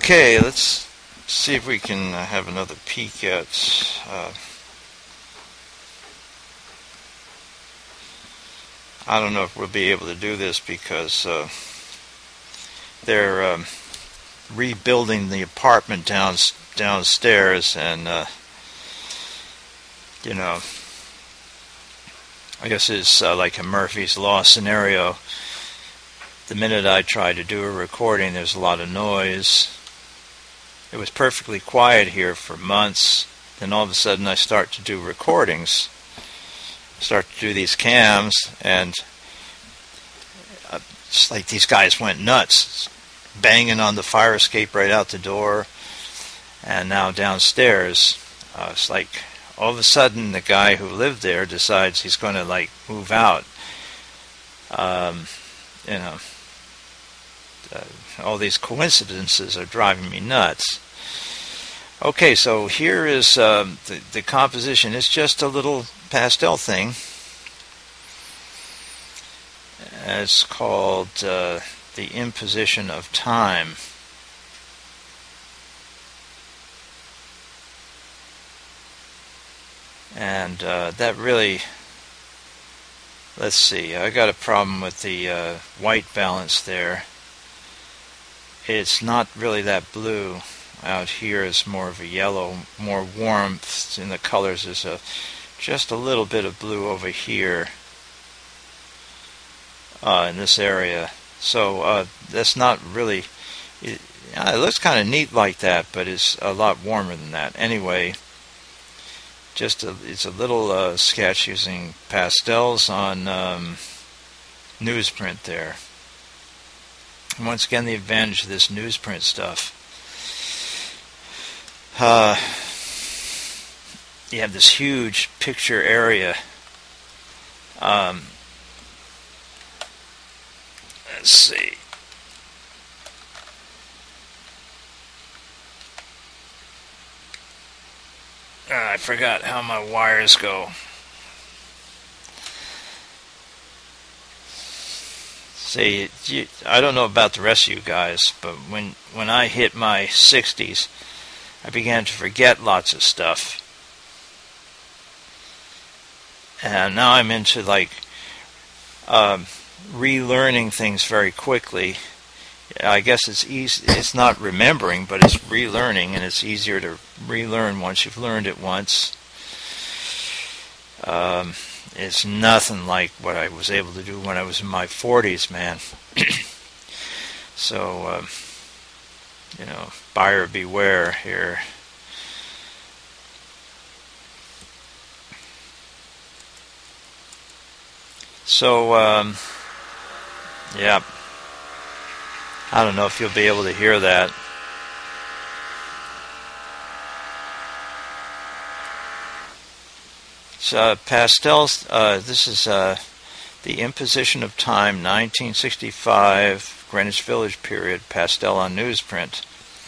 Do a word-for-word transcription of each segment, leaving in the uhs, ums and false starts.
Okay, let's see if we can uh, have another peek at uh, I don't know if we'll be able to do this because uh, they're um, rebuilding the apartment down, downstairs, and uh, you know, I guess it's uh, like a Murphy's Law scenario. The minute I try to do a recording, there's a lot of noise. It was perfectly quiet here for months. Then all of a sudden I start to do recordings, start to do these cams, and uh, it's like these guys went nuts, banging on the fire escape right out the door. And now downstairs, uh, it's like all of a sudden the guy who lived there decides he's going to like move out. Um, you know, uh, all these coincidences are driving me nuts. Okay, so here is um, the, the composition. It's just a little pastel thing. It's called uh, The Imposition of Time. And uh, that really, let's see, I got a problem with the uh, white balance there. It's not really that blue. Out here is more of a yellow, more warmth in the colors. There's a, just a little bit of blue over here uh, in this area. So uh, that's not really, it, it looks kind of neat like that, but it's a lot warmer than that. Anyway, just a, it's a little uh, sketch using pastels on um, newsprint there. And once again, the advantage of this newsprint stuff. Uh, you have this huge picture area. Um, let's see. Uh, I forgot how my wires go. See, you, I don't know about the rest of you guys, but when when I hit my sixties, I began to forget lots of stuff. And now I'm into like um, relearning things very quickly. I guess it's easy. It's not remembering, but it's relearning, and it's easier to relearn once you've learned it once. Um, it's nothing like what I was able to do when I was in my forties, man. So, um, you know, buyer beware here. So, um, yeah. I don't know if you'll be able to hear that. So, uh, pastels, uh, this is uh, The Imposition of Time, nineteen sixty-five, Greenwich Village period, pastel on newsprint.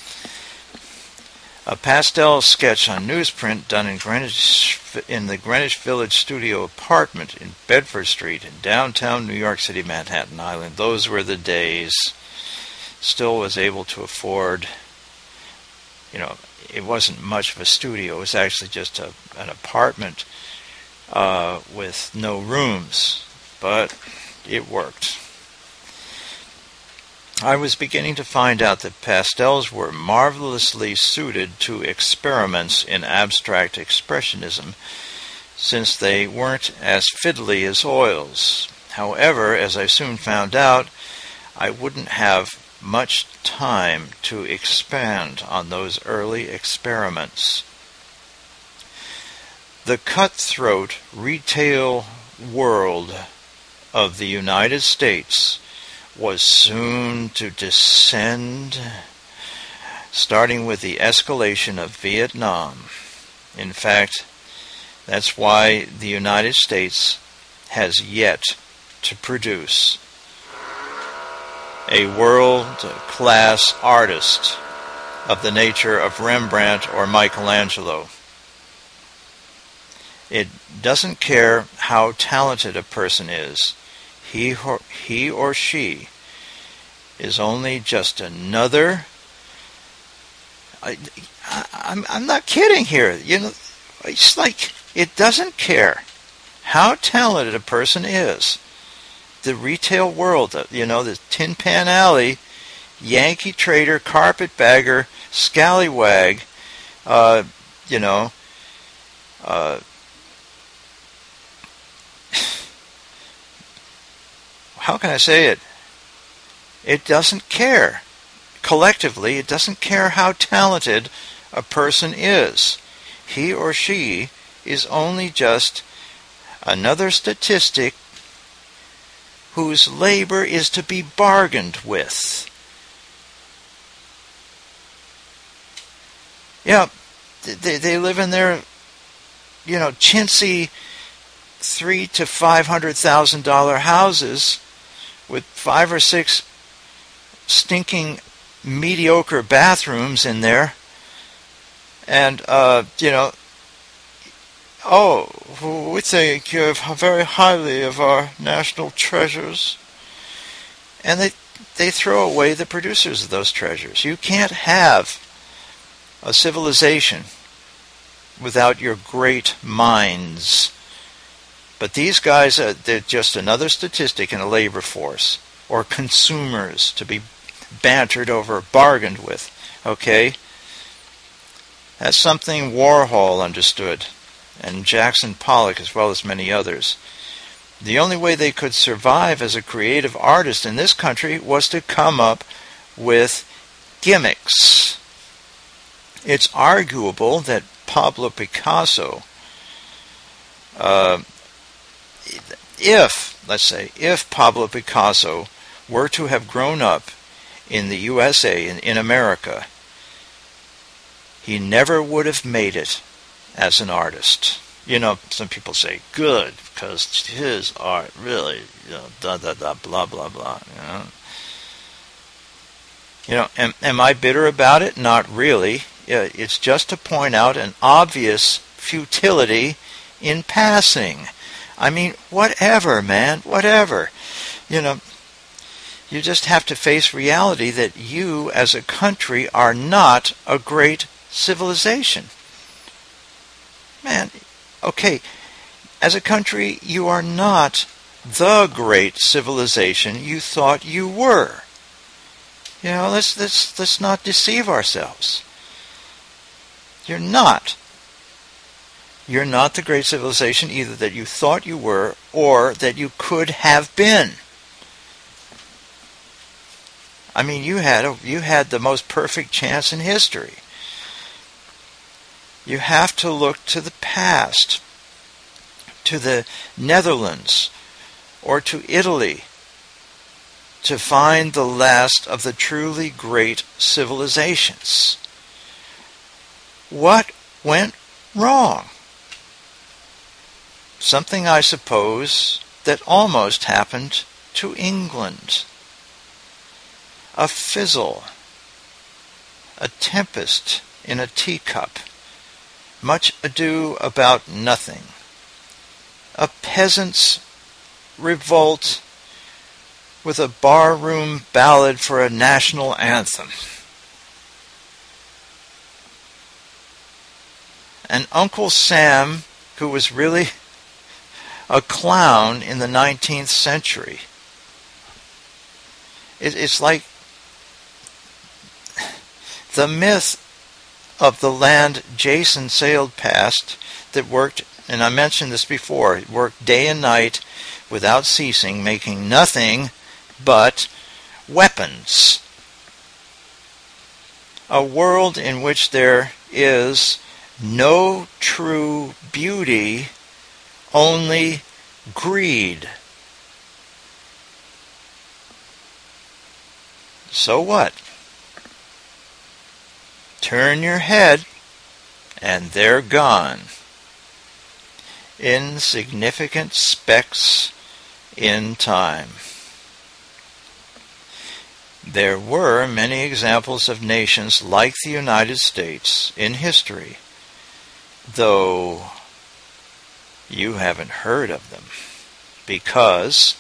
A pastel sketch on newsprint done in Greenwich, in the Greenwich Village studio apartment in Bedford Street in downtown New York City, Manhattan Island. Those were the days. Still was able to afford, you know, it wasn't much of a studio. It was actually just a, an apartment uh, with no rooms, but it worked. I was beginning to find out that pastels were marvelously suited to experiments in abstract expressionism, since they weren't as fiddly as oils. However, as I soon found out, I wouldn't have much time to expand on those early experiments. The cutthroat retail world of the United States was soon to descend, starting with the escalation of Vietnam. In fact, that's why the United States has yet to produce a world-class artist of the nature of Rembrandt or Michelangelo. It doesn't care how talented a person is. He or, he or she is only just another I, I, I'm, I'm not kidding here. You know, it's like it doesn't care how talented a person is. The retail world, you know, the Tin Pan Alley, Yankee trader, carpetbagger, scallywag, uh, you know, uh, how can I say it? It doesn't care. Collectively, it doesn't care how talented a person is. He or she is only just another statistic whose labor is to be bargained with. Yeah, they, they live in their, you know, chintzy three to five hundred thousand dollar houses with five or six stinking mediocre bathrooms in there, and uh, you know, oh, we think very highly of our national treasures, and they they throw away the producers of those treasures. You can't have a civilization without your great minds. But these guys, uh, they're just another statistic in a labor force, or consumers to be bantered over, bargained with. Okay? That's something Warhol understood, and Jackson Pollock, as well as many others. The only way they could survive as a creative artist in this country was to come up with gimmicks. It's arguable that Pablo Picasso, uh, if, let's say, if Pablo Picasso were to have grown up in the U S A, in, in America, he never would have made it as an artist. You know, some people say, good, because his art really, you know, da da da, blah, blah, blah, you know. You know, am, am I bitter about it? Not really. It's just to point out an obvious futility in passing. I mean, whatever, man, whatever. You know, you just have to face reality that you, as a country, are not a great civilization. Man, okay, as a country, you are not the great civilization you thought you were. You know, let's let's let's not deceive ourselves. You're not. You're not the great civilization either that you thought you were or that you could have been. I mean, you had a, you had the most perfect chance in history. You have to look to the past, to the Netherlands or to Italy, to find the last of the truly great civilizations. What went wrong? Something, I suppose, that almost happened to England. A fizzle, a tempest in a teacup, much ado about nothing, a peasant's revolt with a barroom ballad for a national anthem. And Uncle Sam, who was really a clown in the nineteenth century. It, it's like the myth of the land Jason sailed past that worked, and I mentioned this before, it worked day and night without ceasing, making nothing but weapons. A world in which there is no true beauty, only greed. So what? Turn your head, and they're gone. Insignificant specks in time. There were many examples of nations like the United States in history, though you haven't heard of them, because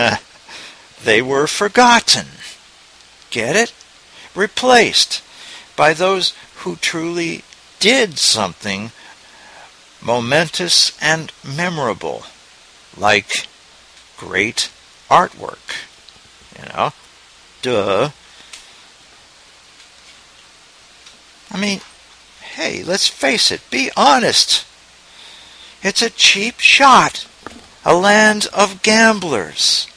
they were forgotten. Get it? Replaced by those who truly did something momentous and memorable, like great artwork. You know, duh. I mean, hey, let's face it, be honest. It's a cheap shot, a land of gamblers,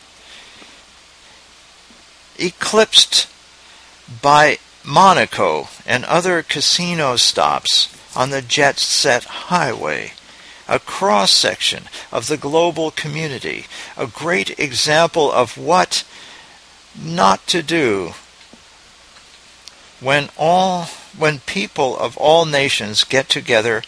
eclipsed by Monaco and other casino stops on the jet-set highway, a cross-section of the global community, a great example of what not to do when all when people of all nations get together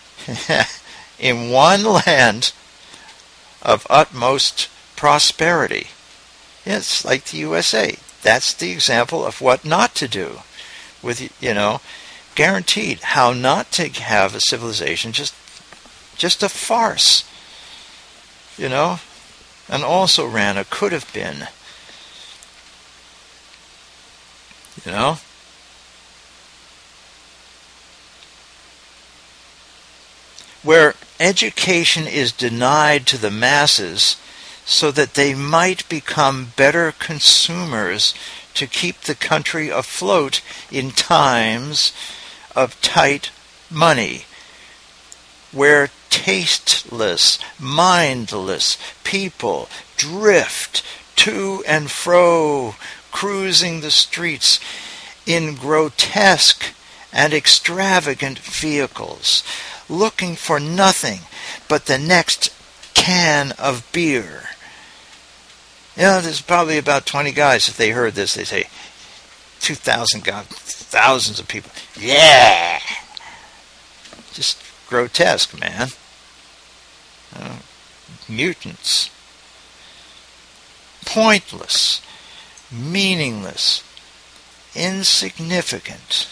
in one land of utmost prosperity. It's like the U S A. That's the example of what not to do. With, you know, guaranteed how not to have a civilization, just just a farce. You know? And also ran a could have been. You know? Where education is denied to the masses so that they might become better consumers to keep the country afloat in times of tight money. Where tasteless, mindless people drift to and fro, cruising the streets in grotesque and extravagant vehicles, looking for nothing but the next can of beer. You know, there's probably about twenty guys, if they heard this, they say, two thousand guys, thousands of people. Yeah! Just grotesque, man. Uh, mutants. Pointless. Meaningless. Insignificant.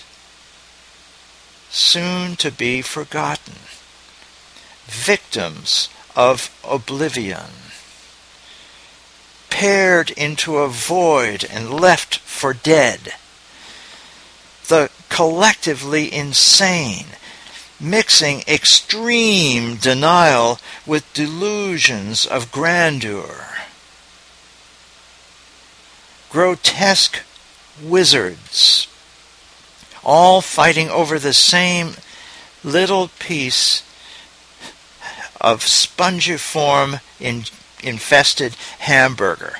Soon to be forgotten. Victims of oblivion. Pared into a void and left for dead. The collectively insane, mixing extreme denial with delusions of grandeur. Grotesque wizards, all fighting over the same little piece of spongiform in, infested hamburger.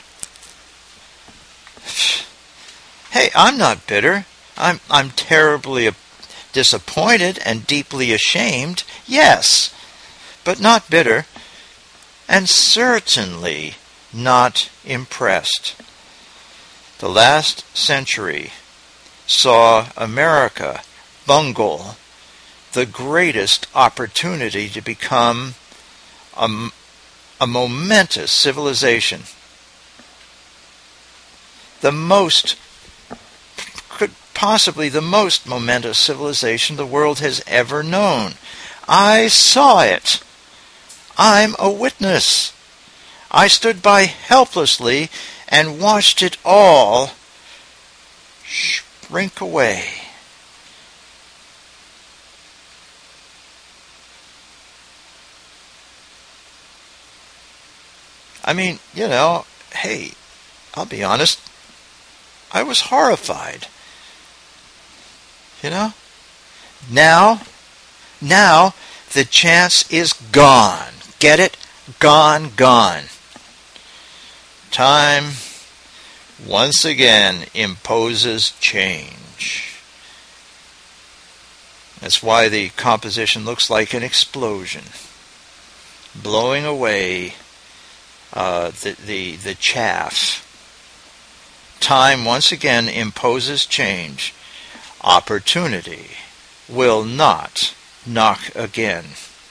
Hey, I'm not bitter. I'm I'm terribly disappointed and deeply ashamed, yes, but not bitter, and certainly not impressed. The last century saw America bungle the greatest opportunity to become a, a momentous civilization. The most, could possibly the most momentous civilization the world has ever known. I saw it. I'm a witness. I stood by helplessly and watched it all shrink away. I mean, you know, hey, I'll be honest, I was horrified. You know? Now, now, the chance is gone. Get it? Gone, gone. Time, once again, imposes change. That's why the composition looks like an explosion, blowing away uh, the, the, the chaff. Time, once again, imposes change. Opportunity will not knock again.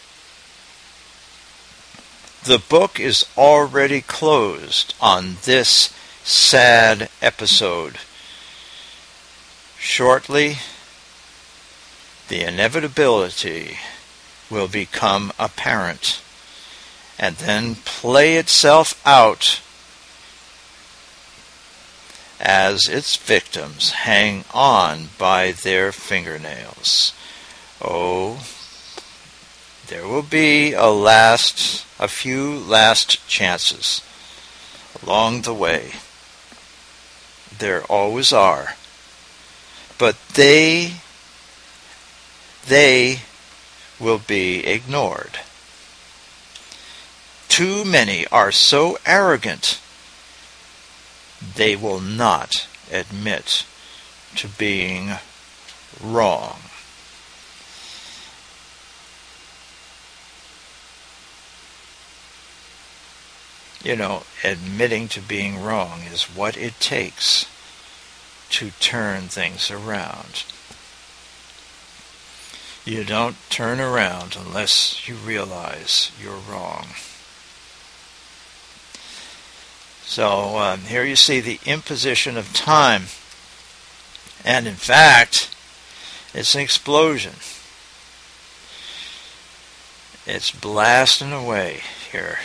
The book is already closed on this sad episode. Shortly, the inevitability will become apparent and then play itself out as its victims hang on by their fingernails. Oh, there will be a last, a few last chances along the way. There always are. But they, they will be ignored. Too many are so arrogant, they will not admit to being wrong. You know, admitting to being wrong is what it takes to turn things around. You don't turn around unless you realize you're wrong. So um, here you see the imposition of time. And in fact, it's an explosion. It's blasting away here.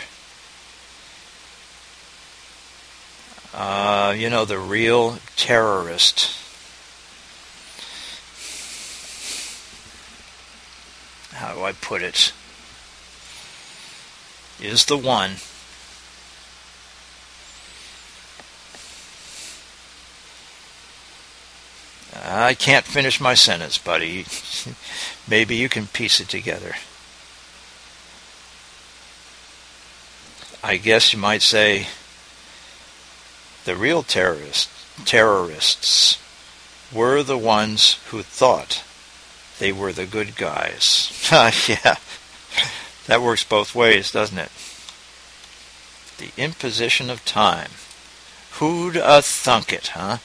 Uh, you know, the real terrorist. How do I put it? Is the one I can't finish my sentence, buddy. Maybe you can piece it together. I guess you might say the real terrorists, terrorists were the ones who thought they were the good guys. Yeah, that works both ways, doesn't it? The imposition of time. Who'd a thunk it, huh?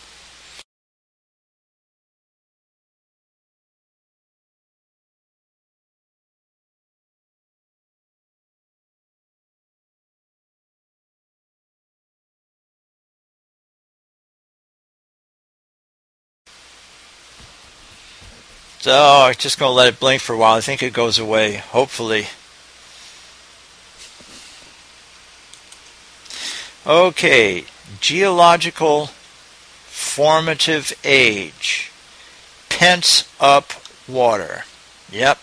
So I'm just going to let it blink for a while. I think it goes away, hopefully. Okay, geological formative age. Pent-up water. Yep.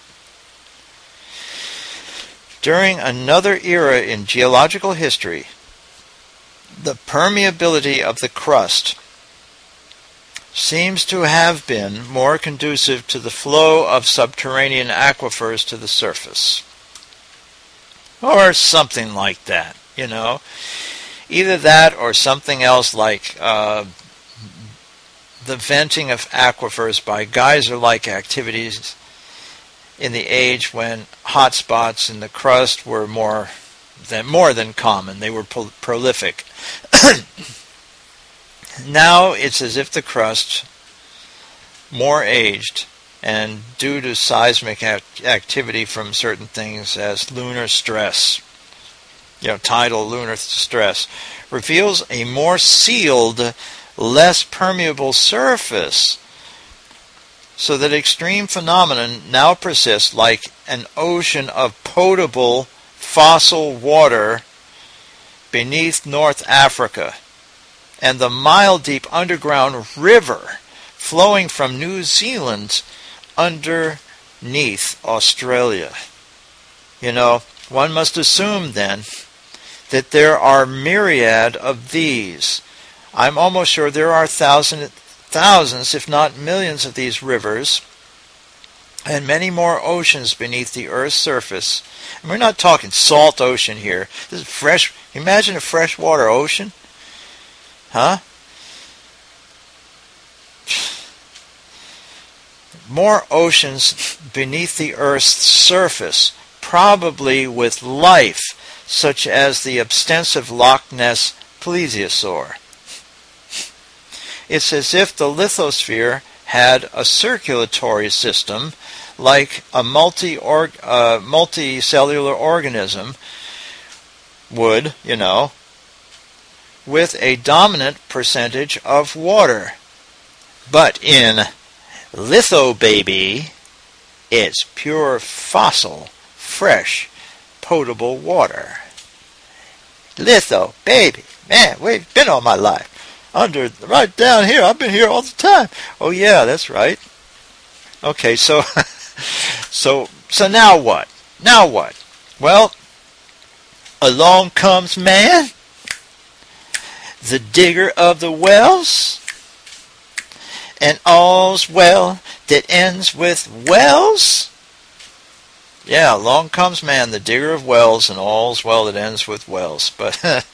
During another era in geological history, the permeability of the crust seems to have been more conducive to the flow of subterranean aquifers to the surface. Or something like that, you know. Either that or something else like uh, the venting of aquifers by geyser-like activities in the age when hotspots in the crust were more than, more than common. They were pro- prolific. Now it's as if the crust, more aged, and due to seismic act- activity from certain things as lunar stress, you know, tidal lunar stress, reveals a more sealed, less permeable surface, so that extreme phenomenon now persists like an ocean of potable fossil water beneath North Africa, and the mile-deep underground river flowing from New Zealand underneath Australia. You know, one must assume then that there are myriad of these. I'm almost sure there are thousands, thousands, if not millions of these rivers, and many more oceans beneath the Earth's surface. And we're not talking salt ocean here. This is fresh. Imagine a freshwater ocean. Huh? More oceans beneath the Earth's surface, probably with life, such as the extensive Loch Ness plesiosaur. It's as if the lithosphere had a circulatory system like a multi or, uh, multicellular organism would, you know, with a dominant percentage of water. But in litho baby, it's pure fossil, fresh, potable water. Litho baby, man, where you been all my life? under, right down here. I've been here all the time. Oh yeah, that's right. Okay, so, so, so now what? Now what? Well, along comes man, the digger of the wells, and all's well that ends with wells. Yeah, along comes man, the digger of wells, and all's well that ends with wells. But,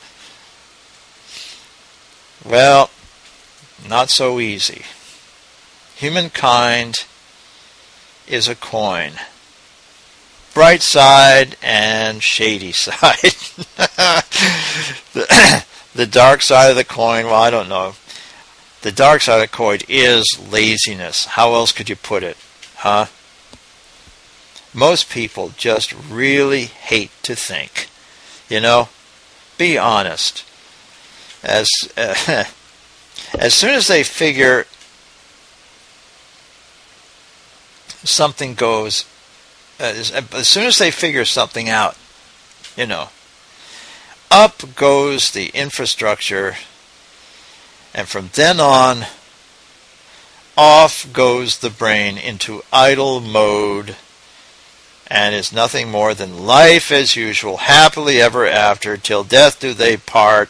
well, not so easy. Humankind is a coin. Bright side and shady side. the, the dark side of the coin, well, I don't know. The dark side of the coin is laziness. How else could you put it? Huh? Most people just really hate to think. You know? Be honest. As, uh, as soon as they figure something goes, uh, as, as soon as they figure something out, you know, up goes the infrastructure, and from then on, off goes the brain into idle mode, and is nothing more than life as usual, happily ever after, till death do they part.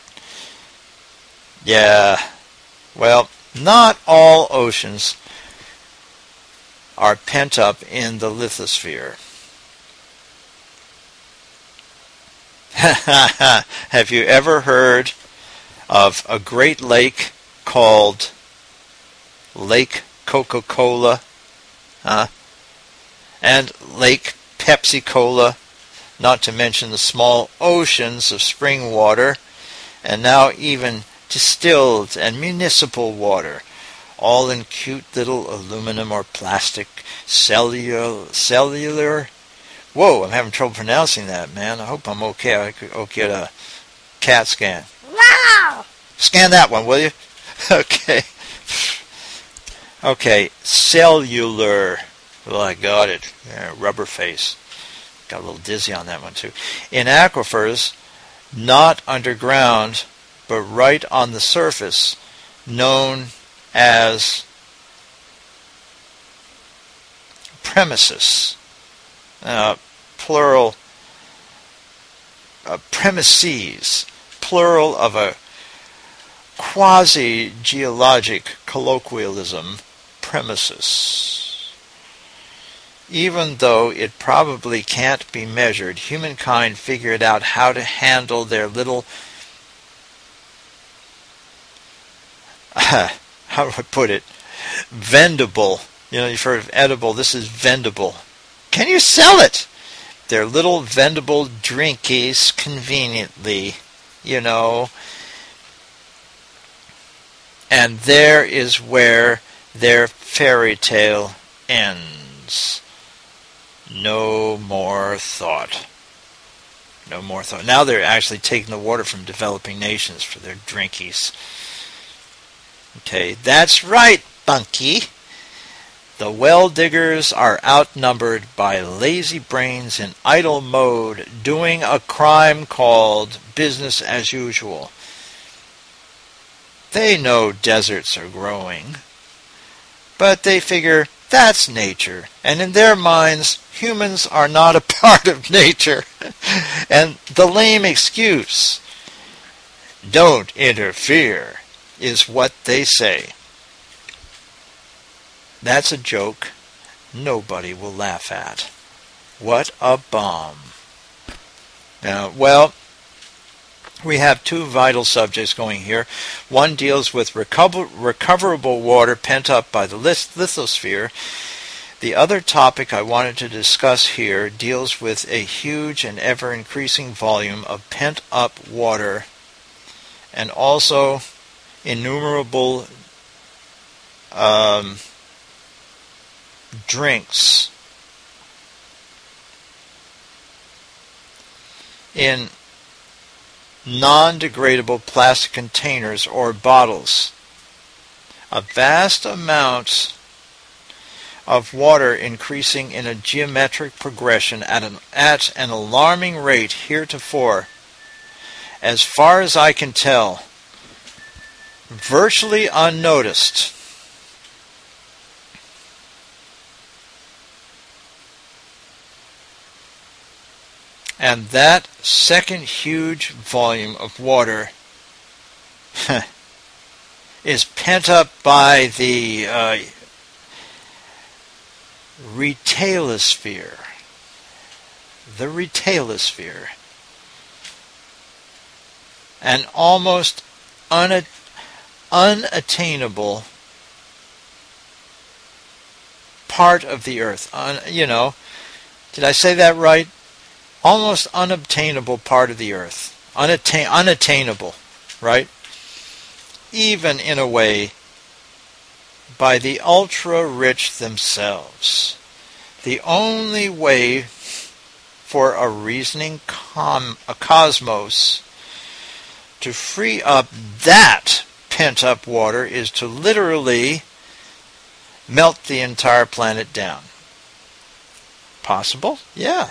Yeah, well, not all oceans are pent up in the lithosphere. Have you ever heard of a great lake called Lake Coca-Cola? Huh? And Lake Pepsi-Cola, not to mention the small oceans of spring water, and now even distilled and municipal water, all in cute little aluminum or plastic cellular, cellular. Whoa, I'm having trouble pronouncing that, man. I hope I'm okay. I could oh, get a CAT scan. Wow! Scan that one, will you? Okay. Okay, cellular. Well, I got it. Yeah, rubber face. Got a little dizzy on that one, too. In aquifers, not underground, but right on the surface, known as premises, uh, plural, uh, premises, plural of a quasi-geologic colloquialism, premises. Even though it probably can't be measured, humankind figured out how to handle their little, uh, how do I put it, vendible. You know, you've heard of edible. This is vendible. Can you sell it? Their little vendible drinkies conveniently, you know. And there is where their fairy tale ends. No more thought. No more thought. Now they're actually taking the water from developing nations for their drinkies. Okay, that's right, Bunky. The well diggers are outnumbered by lazy brains in idle mode, doing a crime called business as usual. They know deserts are growing, but they figure that's nature, and in their minds, humans are not a part of nature. And the lame excuse, "Don't interfere," is what they say. That's a joke nobody will laugh at. What a bomb. Now, well, we have two vital subjects going here. One deals with recover- recoverable water pent up by the lithosphere. The other topic I wanted to discuss here deals with a huge and ever-increasing volume of pent-up water, and also innumerable um, drinks in non-degradable plastic containers or bottles. A vast amount of water increasing in a geometric progression at an, at an alarming rate heretofore. As far as I can tell, virtually unnoticed. And that second huge volume of water is pent up by the uh, retailosphere. The retailosphere. An almost una- unattainable part of the earth. Un- you know, did I say that right? Almost unobtainable part of the earth. Unattain- unattainable, right? Even in a way by the ultra-rich themselves. The only way for a reasoning com- a cosmos to free up that pent-up water is to literally melt the entire planet down. Possible? Yeah.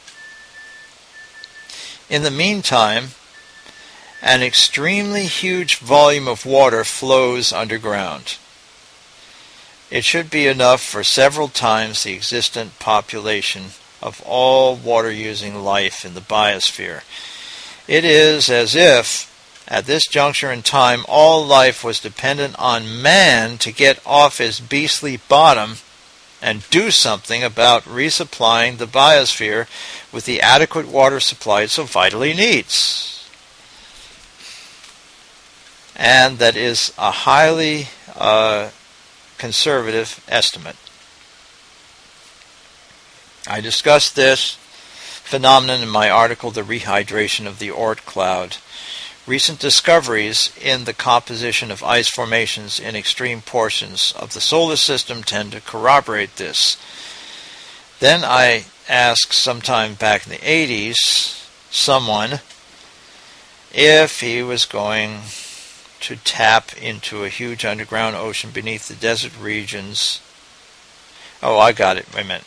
In the meantime, an extremely huge volume of water flows underground. It should be enough for several times the existent population of all water-using life in the biosphere. It is as if, at this juncture in time, all life was dependent on man to get off his beastly bottom and do something about resupplying the biosphere with the adequate water supply it so vitally needs. And that is a highly uh, conservative estimate. I discussed this phenomenon in my article, The Rehydration of the Oort Cloud. Recent discoveries in the composition of ice formations in extreme portions of the solar system tend to corroborate this. Then I asked sometime back in the eighties someone if he was going to tap into a huge underground ocean beneath the desert regions. Oh, I got it. Wait a minute.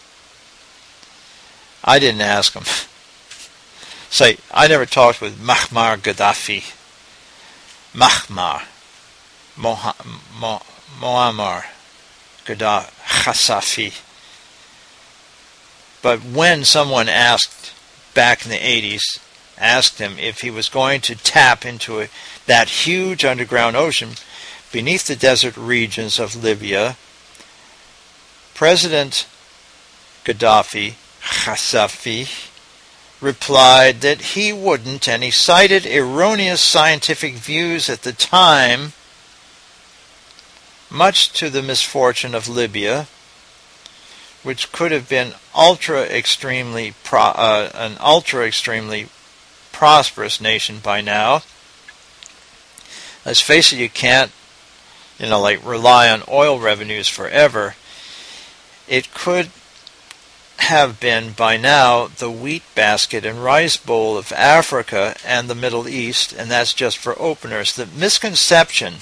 I didn't ask him. Say, I never talked with Muammar Gaddafi. Muammar. Muammar Gaddafi. But when someone asked, back in the eighties, asked him if he was going to tap into a, that huge underground ocean beneath the desert regions of Libya, President Gaddafi, Gaddafi, replied that he wouldn't, and he cited erroneous scientific views at the time, much to the misfortune of Libya, which could have been ultra extremely pro, uh, an ultra extremely prosperous nation by now. Let's face it, you can't, you know, like rely on oil revenues forever. It could have been by now the wheat basket and rice bowl of Africa and the Middle East, and that's just for openers. The misconception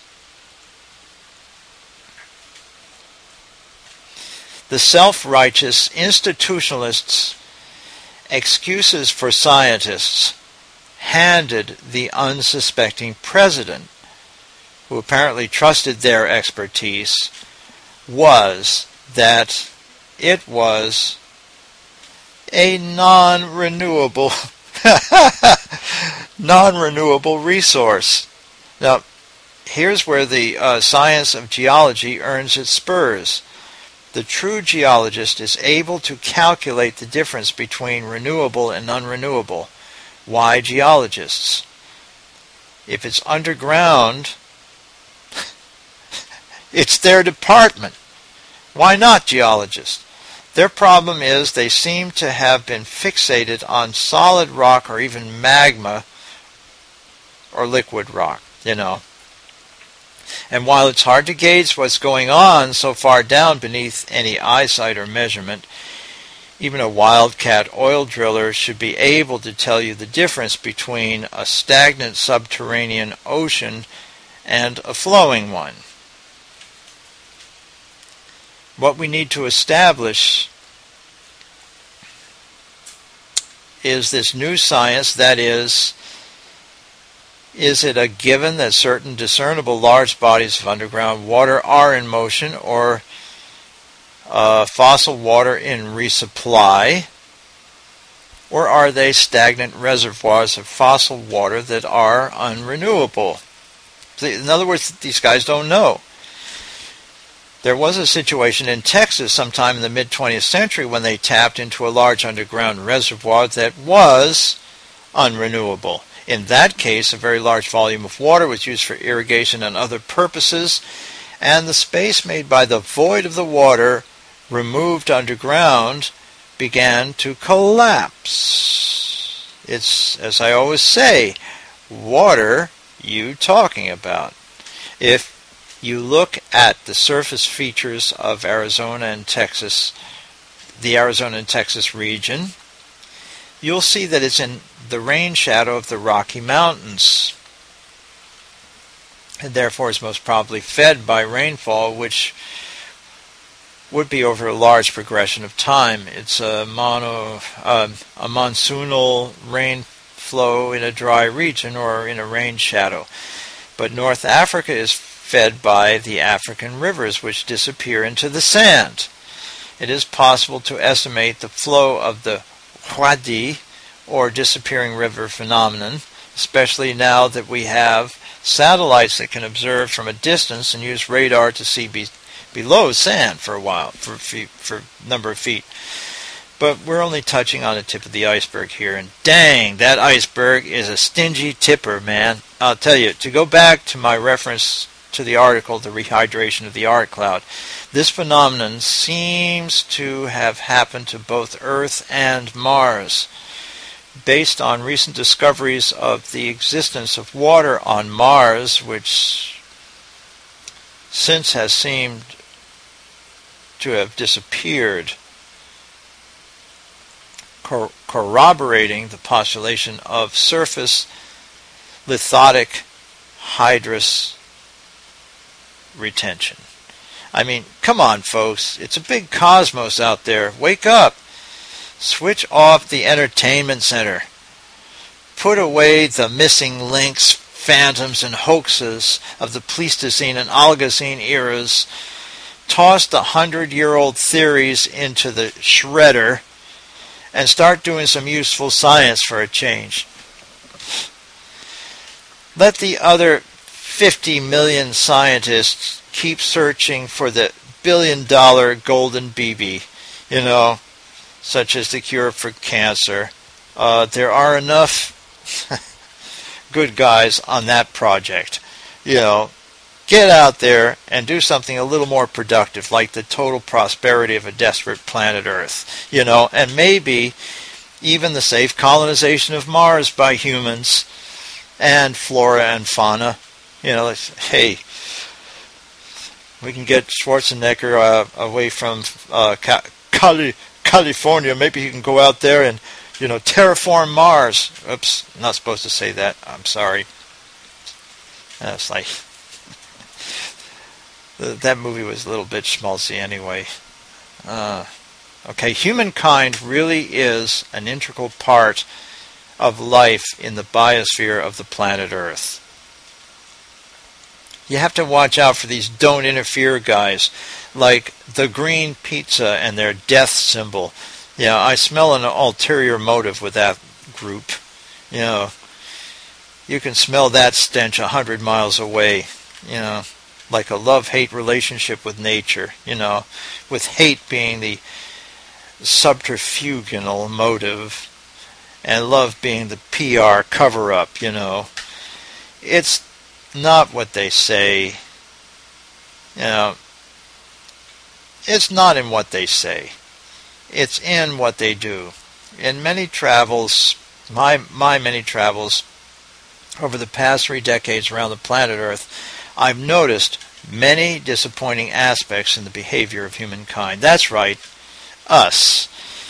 the self-righteous institutionalists' excuses for scientists handed the unsuspecting president, who apparently trusted their expertise, was that it was a non-renewable non-renewable resource. Now, here's where the uh, science of geology earns its spurs. The true geologist is able to calculate the difference between renewable and unrenewable. Why geologists? If it's underground, it's their department. Why not geologists? Their problem is they seem to have been fixated on solid rock or even magma or liquid rock, you know. And while it's hard to gauge what's going on so far down beneath any eyesight or measurement, even a wildcat oil driller should be able to tell you the difference between a stagnant subterranean ocean and a flowing one. What we need to establish is this new science that is Is it a given that certain discernible large bodies of underground water are in motion, or uh, fossil water in resupply? Or are they stagnant reservoirs of fossil water that are unrenewable? In other words, these guys don't know. There was a situation in Texas sometime in the mid twentieth century when they tapped into a large underground reservoir that was unrenewable. In that case, a very large volume of water was used for irrigation and other purposes, and the space made by the void of the water removed underground began to collapse. It's, as I always say, water you talking about. If you look at the surface features of Arizona and Texas, the Arizona and Texas region, you'll see that it's in the rain shadow of the Rocky Mountains, and therefore is most probably fed by rainfall, which would be over a large progression of time. It's a mono, uh, a monsoonal rain flow in a dry region or in a rain shadow. But North Africa is fed by the African rivers, which disappear into the sand. It is possible to estimate the flow of the Wadi, or disappearing river phenomenon, especially now that we have satellites that can observe from a distance and use radar to see be, below sand for a while, for feet, for a number of feet. But we're only touching on the tip of the iceberg here, and dang, that iceberg is a stingy tipper, man. I'll tell you, to go back to my reference to the article, The Rehydration of the Oort Cloud, this phenomenon seems to have happened to both Earth and Mars. Based on recent discoveries of the existence of water on Mars, which since has seemed to have disappeared, cor- corroborating the postulation of surface lithotic hydrous retention. I mean, come on, folks. It's a big cosmos out there. Wake up. Switch off the entertainment center. Put away the missing links, phantoms, and hoaxes of the Pleistocene and Oligocene eras. Toss the hundred-year-old theories into the shredder and start doing some useful science for a change. Let the other fifty million scientists keep searching for the billion-dollar golden B B, you know, such as the cure for cancer. Uh, there are enough good guys on that project. You know, get out there and do something a little more productive, like the total prosperity of a desperate planet Earth. You know, and maybe even the safe colonization of Mars by humans and flora and fauna. You know, hey, we can get Schwarzenegger uh, away from uh, Cali. California, maybe you can go out there and, you know, terraform Mars. Oops, not supposed to say that. I'm sorry. That's like, that movie was a little bit schmaltzy anyway. Uh, okay, humankind really is an integral part of life in the biosphere of the planet Earth. You have to watch out for these don't interfere guys, like the green pizza and their death symbol. Yeah, I smell an ulterior motive with that group. You know, you can smell that stench a hundred miles away. You know, like a love-hate relationship with nature. You know, with hate being the subterfugal motive, and love being the P R cover-up. You know, it's not what they say. You know, it's not in what they say. It's in what they do. In many travels, my my many travels over the past three decades around the planet Earth, I've noticed many disappointing aspects in the behavior of humankind. That's right, us.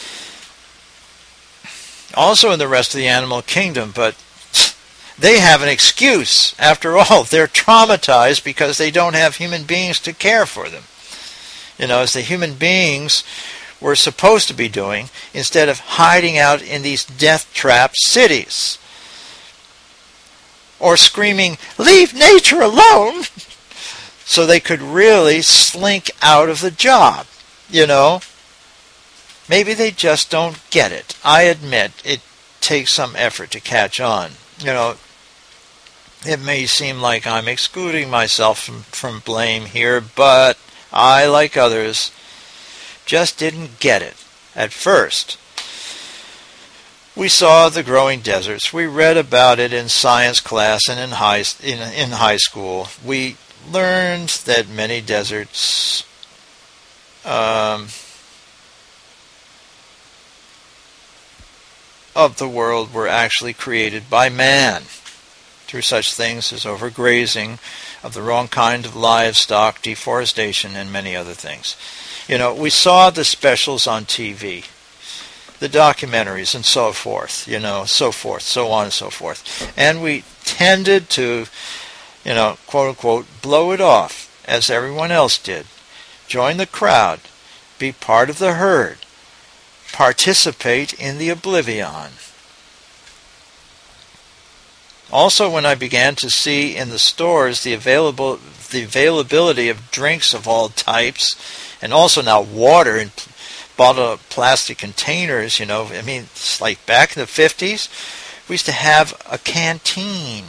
Also in the rest of the animal kingdom, but they have an excuse. After all, they're traumatized because they don't have human beings to care for them. You know, as the human beings were supposed to be doing, instead of hiding out in these death-trap cities. or screaming, "Leave nature alone," so they could really slink out of the job, you know. Maybe they just don't get it. I admit it takes some effort to catch on. You know, it may seem like I'm excluding myself from, from blame here, but I, like others, just didn't get it at first. We saw the growing deserts. We read about it in science class and in high, in, in high school. We learned that many deserts um, of the world were actually created by man through such things as overgrazing of the wrong kind of livestock, deforestation, and many other things. You know, we saw the specials on T V, the documentaries and so forth, you know, so forth, so on and so forth. And we tended to, you know, quote unquote, blow it off as everyone else did. Join the crowd, be part of the herd, participate in the oblivion. Also, when I began to see in the stores the available the availability of drinks of all types, and also now water in bottled plastic containers, you know, I mean, it's like back in the fifties, we used to have a canteen.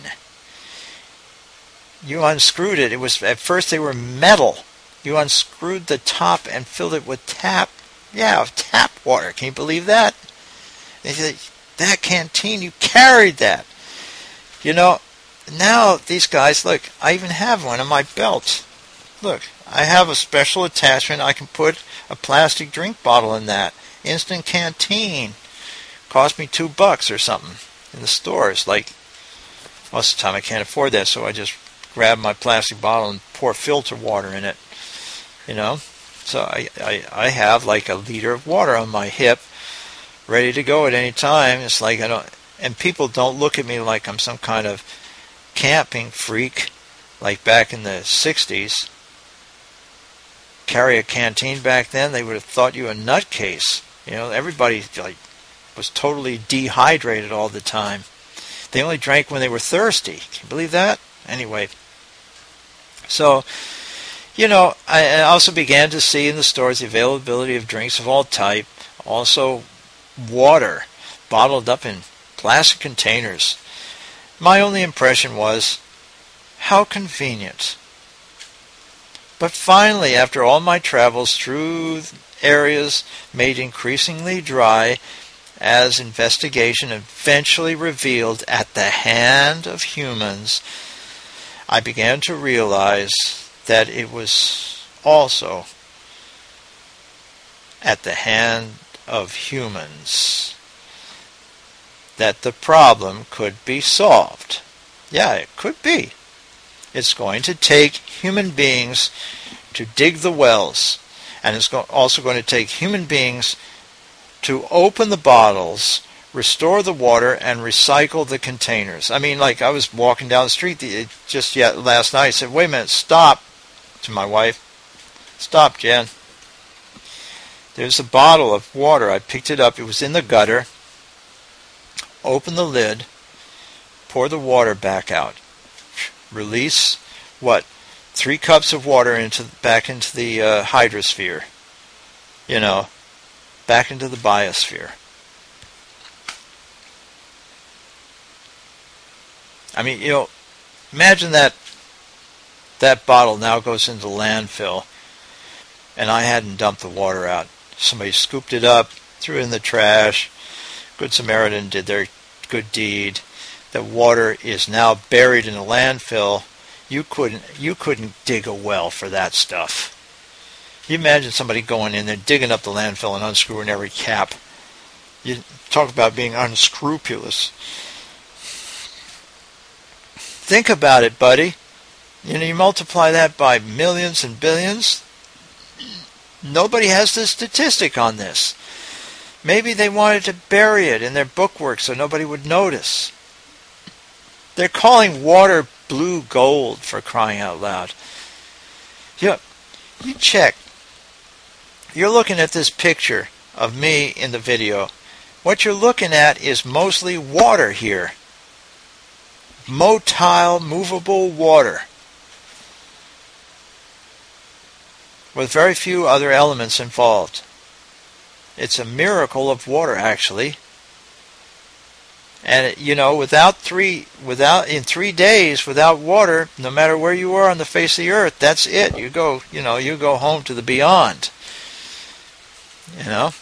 You unscrewed it. It was, at first they were metal. You unscrewed the top and filled it with tap, yeah, tap water. Can you believe that? They said, that canteen, you carried that. You know, now these guys, look, I even have one on my belt. Look, I have a special attachment. I can put a plastic drink bottle in that. Instant canteen. Cost me two bucks or something in the stores. Like, most of the time I can't afford that, so I just grab my plastic bottle and pour filter water in it. You know? So I, I, I have like a liter of water on my hip, ready to go at any time. It's like I don't... And people don't look at me like I'm some kind of camping freak, like back in the sixties. Carry a canteen back then, they would have thought you a nutcase. You know, everybody like was totally dehydrated all the time. They only drank when they were thirsty. Can you believe that? Anyway, so, you know, I also began to see in the stores the availability of drinks of all type, also water bottled up in plastic containers. My only impression was, how convenient. But finally, after all my travels through areas made increasingly dry, as investigation eventually revealed at the hand of humans, I began to realize that it was also at the hand of humans that the problem could be solved. Yeah, it could be. It's going to take human beings to dig the wells, and it's also going to take human beings to open the bottles, restore the water, and recycle the containers. I mean, like, I was walking down the street just yet last night. I said, wait a minute, stop, to my wife. Stop, Jen. There's a bottle of water. I picked it up. It was in the gutter. Open the lid, pour the water back out, release what three cups of water into back into the uh, hydrosphere, you know, back into the biosphere. I mean, you know, imagine that that bottle now goes into landfill, and I hadn't dumped the water out. Somebody scooped it up, threw it in the trash. Good Samaritan did their good deed. The water is now buried in a landfill. You couldn't you couldn't dig a well for that stuff. You imagine somebody going in there, digging up the landfill and unscrewing every cap. You talk about being unscrupulous. Think about it, buddy. You know, you multiply that by millions and billions. Nobody has the statistic on this. Maybe they wanted to bury it in their bookwork so nobody would notice. They're calling water blue gold, for crying out loud. You, you check. You're looking at this picture of me in the video. What you're looking at is mostly water here. motile, movable water with very few other elements involved. It's a miracle of water, actually. And you know, without three, without in three days without water, no matter where you are on the face of the earth, that's it. You go, you know, you go home to the beyond. You know,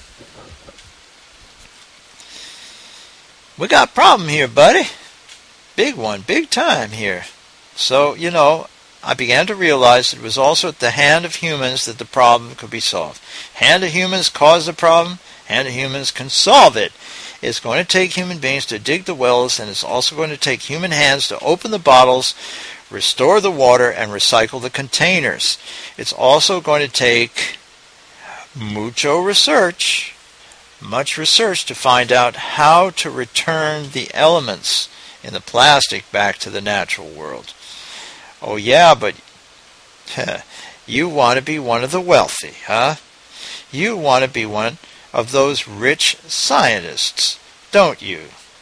we got a problem here, buddy. Big one, big time here. So you know, I began to realize that it was also at the hand of humans that the problem could be solved. Hand of humans caused the problem. Hand of humans can solve it. It's going to take human beings to dig the wells, and it's also going to take human hands to open the bottles, restore the water, and recycle the containers. It's also going to take mucho research, much research to find out how to return the elements in the plastic back to the natural world. Oh yeah, but you want to be one of the wealthy, huh? You want to be one of those rich scientists, don't you?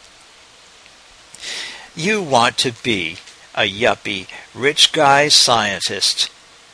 You want to be a yuppie rich guy scientist.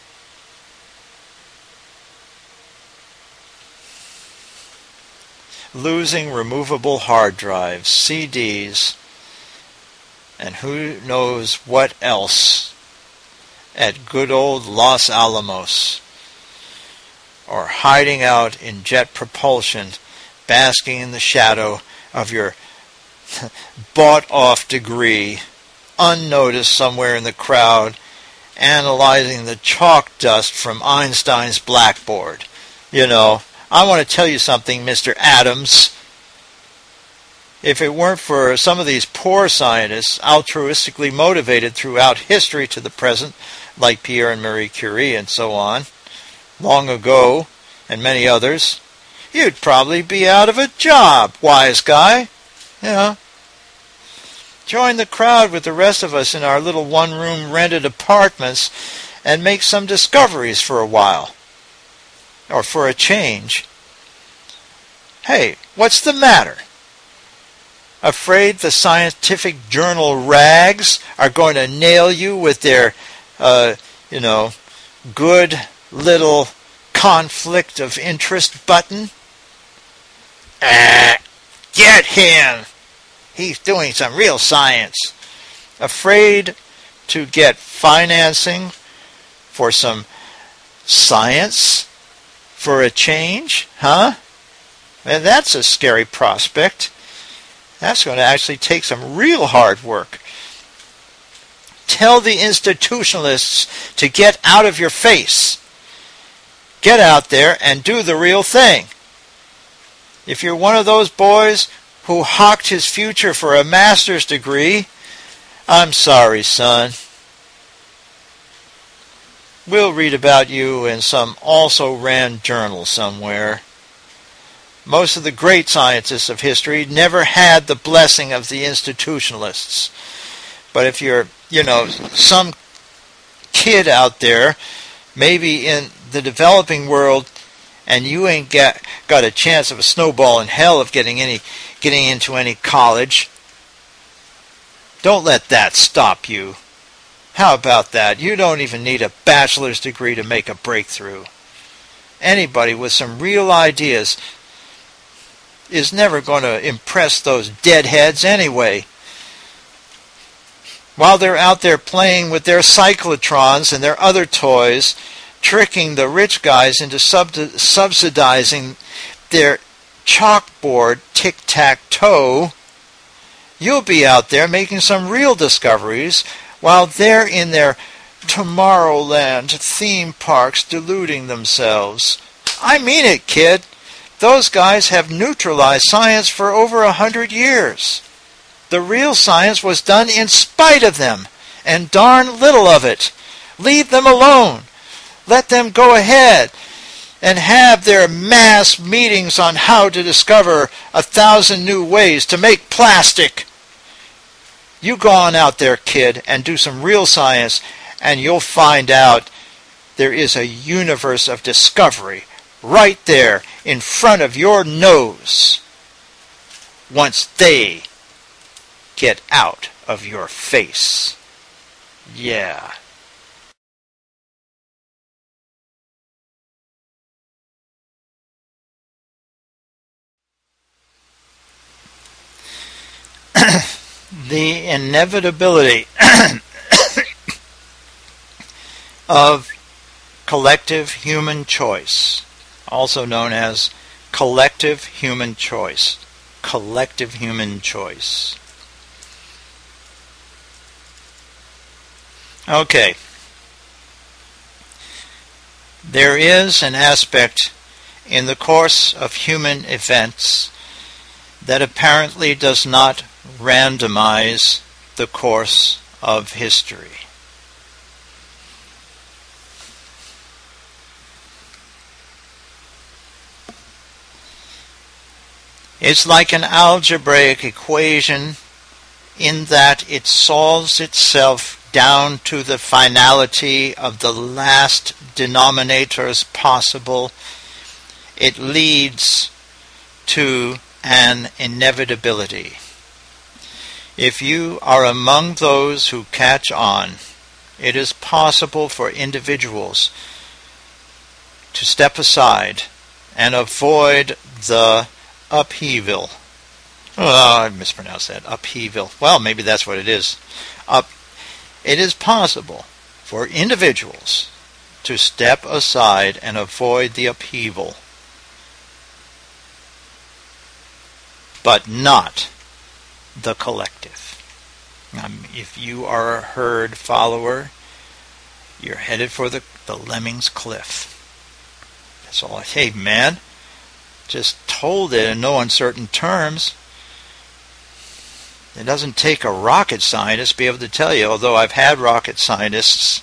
Losing removable hard drives, C Ds, and who knows what else at good old Los Alamos, or hiding out in jet propulsion, basking in the shadow of your bought-off degree, unnoticed somewhere in the crowd, analyzing the chalk dust from Einstein's blackboard. You know, I want to tell you something, Mister Adams. If it weren't for some of these poor scientists, altruistically motivated throughout history to the present, like Pierre and Marie Curie and so on, long ago, and many others, you'd probably be out of a job, wise guy. You know, join the crowd with the rest of us in our little one-room rented apartments and make some discoveries for a while. Or for a change. Hey, what's the matter? Afraid the scientific journal rags are going to nail you with their, uh, you know, good little conflict of interest button? Ah, get him! He's doing some real science. Afraid to get financing for some science for a change? Huh? And that's a scary prospect. That's going to actually take some real hard work. Tell the institutionalists to get out of your face. Get out there and do the real thing. If you're one of those boys who hawked his future for a master's degree, I'm sorry, son. We'll read about you in some also-ran journal somewhere. Most of the great scientists of history never had the blessing of the institutionalists. But if you're, you know, some kid out there, maybe in the developing world, and you ain't got, got a chance of a snowball in hell of getting any getting into any college, don't let that stop you. How about that? You don't even need a bachelor's degree to make a breakthrough. Anybody with some real ideas is never going to impress those deadheads anyway. While they're out there playing with their cyclotrons and their other toys, tricking the rich guys into sub- subsidizing their chalkboard tic-tac-toe, you'll be out there making some real discoveries while they're in their Tomorrowland theme parks deluding themselves. I mean it, kid. Those guys have neutralized science for over a hundred years. The real science was done in spite of them, and darn little of it. Leave them alone. Let them go ahead and have their mass meetings on how to discover a thousand new ways to make plastic. You go on out there, kid, and do some real science, and you'll find out there is a universe of discovery right there in front of your nose once they get out of your face. Yeah. The inevitability of collective human choice, also known as collective human choice. Collective human choice. Okay. There is an aspect in the course of human events that apparently does not randomize the course of history. It's like an algebraic equation in that it solves itself down to the finality of the last denominators possible. It leads to an inevitability. If you are among those who catch on, it is possible for individuals to step aside and avoid the upheaval. Oh, I mispronounced that. Upheaval. Well, maybe that's what it is. Up. It is possible for individuals to step aside and avoid the upheaval, but not the collective. Um, if you are a herd follower, you're headed for the, the lemmings cliff. That's all. Hey, man, just told it in no uncertain terms. It doesn't take a rocket scientist to be able to tell you, although I've had rocket scientists.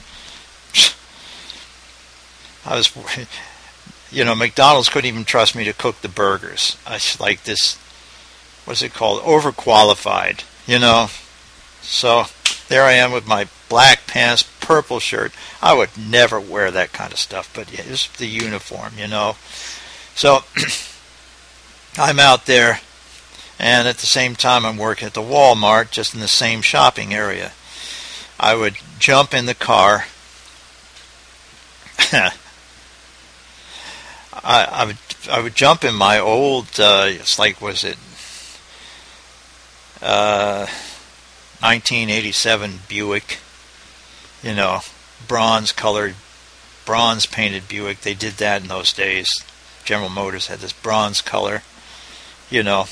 I was, you know, McDonald's couldn't even trust me to cook the burgers. I was like this, what's it called, overqualified, you know. So there I am with my black pants, purple shirt. I would never wear that kind of stuff, but yeah, it's the uniform, you know. So I'm out there, and at the same time I'm working at the Walmart, just in the same shopping area. I would jump in the car. I, I would I would jump in my old, uh, it's like, was it uh, nineteen eighty-seven Buick, you know, bronze colored, bronze painted Buick. They did that in those days. General Motors had this bronze color, you know.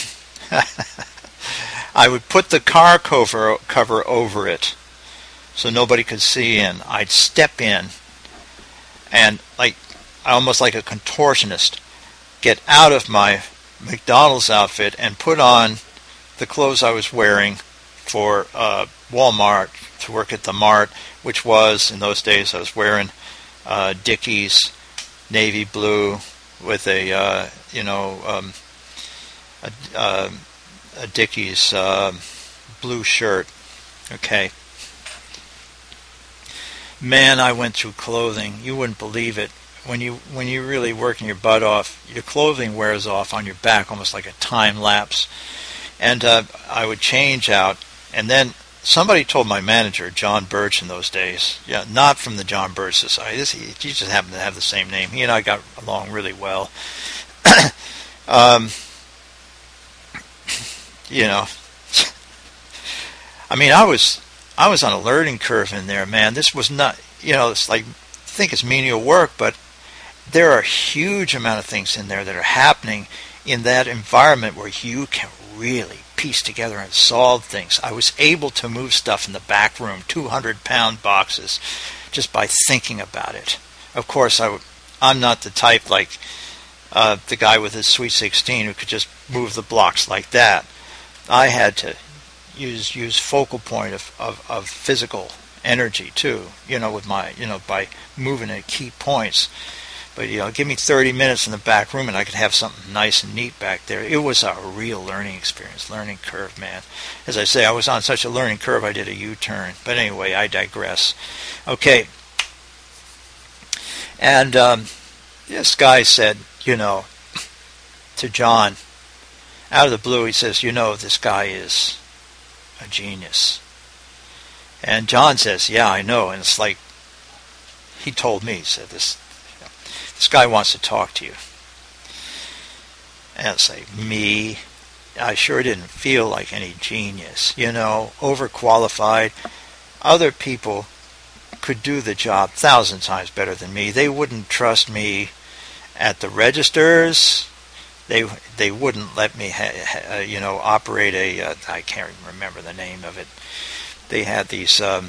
I would put the car cover cover over it so nobody could see in. I'd step in and, like, almost like a contortionist, get out of my McDonald's outfit and put on the clothes I was wearing for uh, Walmart, to work at the Mart, which was, in those days, I was wearing uh, Dickies, navy blue, with a, uh, you know, um, a, uh, a Dickies uh, blue shirt. Okay. Man, I went through clothing. You wouldn't believe it. When you when you're really working your butt off, your clothing wears off on your back, almost like a time lapse. And uh, I would change out, and then somebody told my manager, John Birch, in those days, yeah, not from the John Birch Society. This, he, he just happened to have the same name. He and I got along really well. um, you know, I mean, I was I was on a learning curve in there, man. This was not, you know, it's like, I think it's menial work, but there are a huge amount of things in there that are happening in that environment where you can really piece together and solve things. I was able to move stuff in the back room, two hundred pound boxes, just by thinking about it. Of course, I w- I'm not the type like uh, the guy with his Sweet sixteen who could just move the blocks like that. I had to use use focal point of, of, of physical energy too, you know, with my, you know, by moving at key points. But, you know, give me thirty minutes in the back room and I could have something nice and neat back there. It was a real learning experience, learning curve, man. As I say, I was on such a learning curve I did a U-turn. But anyway, I digress. Okay. And um, this guy said, you know, to John, out of the blue, he says, you know, this guy is a genius. And John says, yeah, I know. And it's like, he told me, he said, this, this guy wants to talk to you. And I say, me? I sure didn't feel like any genius, you know, overqualified. Other people could do the job a thousand times better than me. They wouldn't trust me at the registers. They they wouldn't let me, ha, ha, you know, operate a. Uh, I can't remember the name of it. They had these um,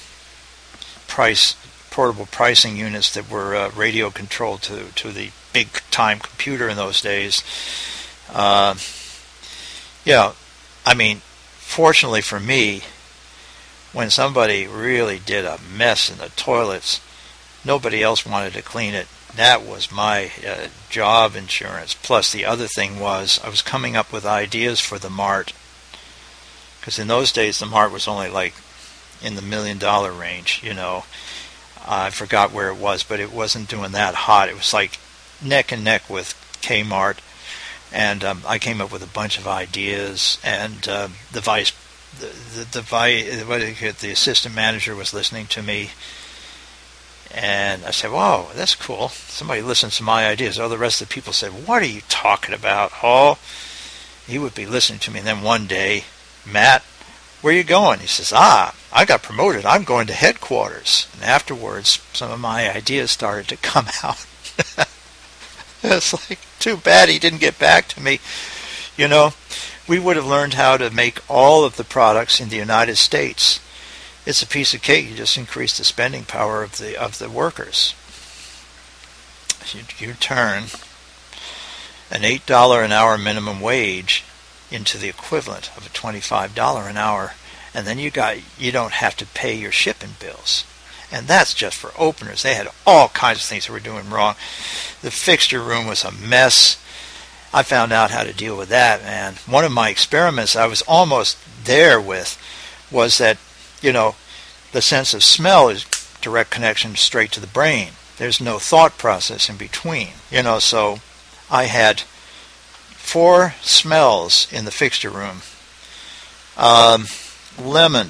price portable pricing units that were uh, radio controlled to to the big time computer in those days. Uh, yeah, I mean, fortunately for me, when somebody really did a mess in the toilets, nobody else wanted to clean it. That was my uh, job insurance. Plus, the other thing was I was coming up with ideas for the mart. Because in those days, the mart was only like in the million dollar range, you know. Uh, I forgot where it was, but it wasn't doing that hot. It was like neck and neck with Kmart. And um, I came up with a bunch of ideas. And uh, the vice, the the, the, vice, what do you get, the assistant manager was listening to me. And I said, wow, that's cool. Somebody listens to my ideas. All the rest of the people said, what are you talking about, Hall? He would be listening to me. And then one day, Matt, where are you going? He says, ah, I got promoted. I'm going to headquarters. And afterwards, some of my ideas started to come out. It's like, too bad he didn't get back to me. You know, we would have learned how to make all of the products in the United States. It's a piece of cake. You just increase the spending power of the of the workers. You, you turn an eight dollar an hour minimum wage into the equivalent of a twenty-five dollar an hour, and then you got you don't have to pay your shipping bills. And that's just for openers. They had all kinds of things that were doing wrong. The fixture room was a mess. I found out how to deal with that, man. One of my experiments I was almost there with was that, you know, the sense of smell is direct connection straight to the brain. There's no thought process in between. You know, so I had four smells in the fixture room. Um, lemon.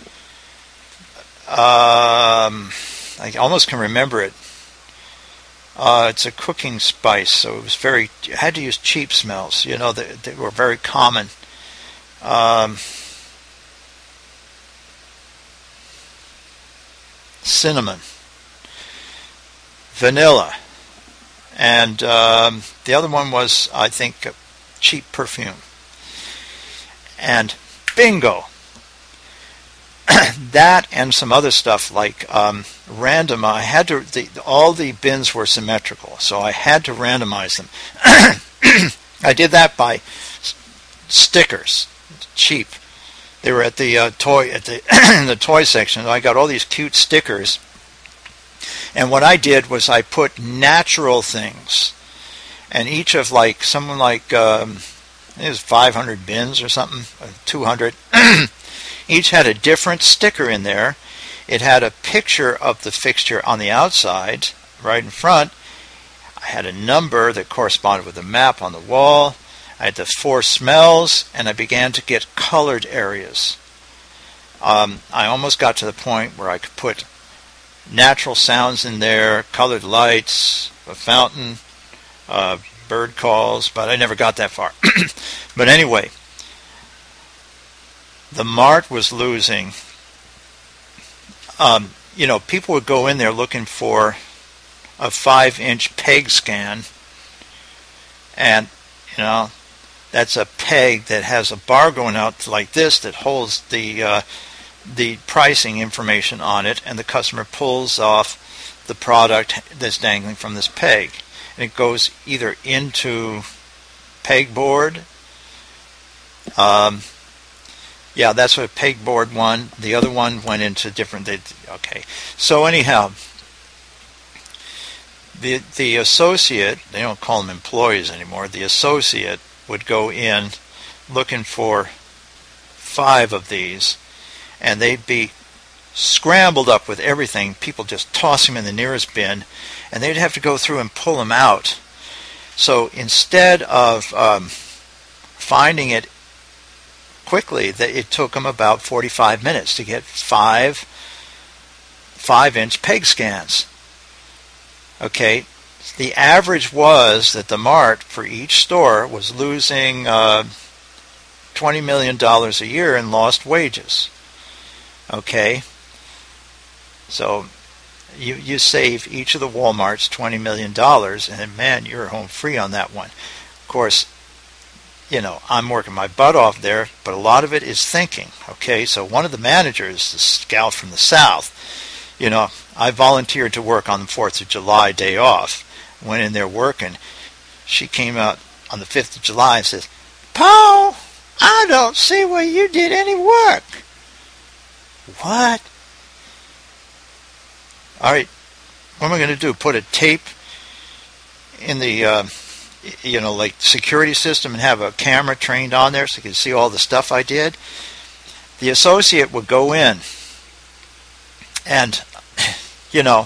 Um, I almost can remember it. Uh, it's a cooking spice, so it was very. You had to use cheap smells. You know, they, they were very common. Um, cinnamon, vanilla, and um, the other one was, I think, a cheap perfume. And bingo! That and some other stuff like um, random. I had to. The, all the bins were symmetrical, so I had to randomize them. I did that by stickers, cheap. They were at the uh, toy at the in the toy section. I got all these cute stickers, and what I did was I put natural things, and each of like someone like um, it was five hundred bins or something, two hundred. Each had a different sticker in there. It had a picture of the fixture on the outside, right in front. I had a number that corresponded with the map on the wall. I had the four smells, and I began to get colored areas. Um, I almost got to the point where I could put natural sounds in there, colored lights, a fountain, uh, bird calls, but I never got that far. But anyway, the mart was losing. Um, you know, people would go in there looking for a five-inch peg scan, and, you know, that's a peg that has a bar going out like this that holds the uh, the pricing information on it, and the customer pulls off the product that's dangling from this peg. And it goes either into pegboard. Um, yeah, that's what a pegboard one. The other one went into different. They, okay, so anyhow, the the associate, they don't call them employees anymore. The associate would go in looking for five of these, and they'd be scrambled up with everything. People just toss them in the nearest bin, and they'd have to go through and pull them out. So instead of um, finding it quickly that it took them about forty-five minutes to get five five-inch peg scans. Okay, the average was that the mart for each store was losing uh, twenty million dollars a year in lost wages. Okay, so you you save each of the Walmarts twenty million dollars, and man, you're home free on that one. Of course, you know, I'm working my butt off there, but a lot of it is thinking. Okay, so one of the managers, this gal from the South, you know, I volunteered to work on the fourth of July day off. Went in there working. She came out on the fifth of July and says, "Paul, I don't see where you did any work." What? All right, what am I going to do? Put a tape in the, uh, you know, like security system and have a camera trained on there so you can see all the stuff I did? The associate would go in and, you know,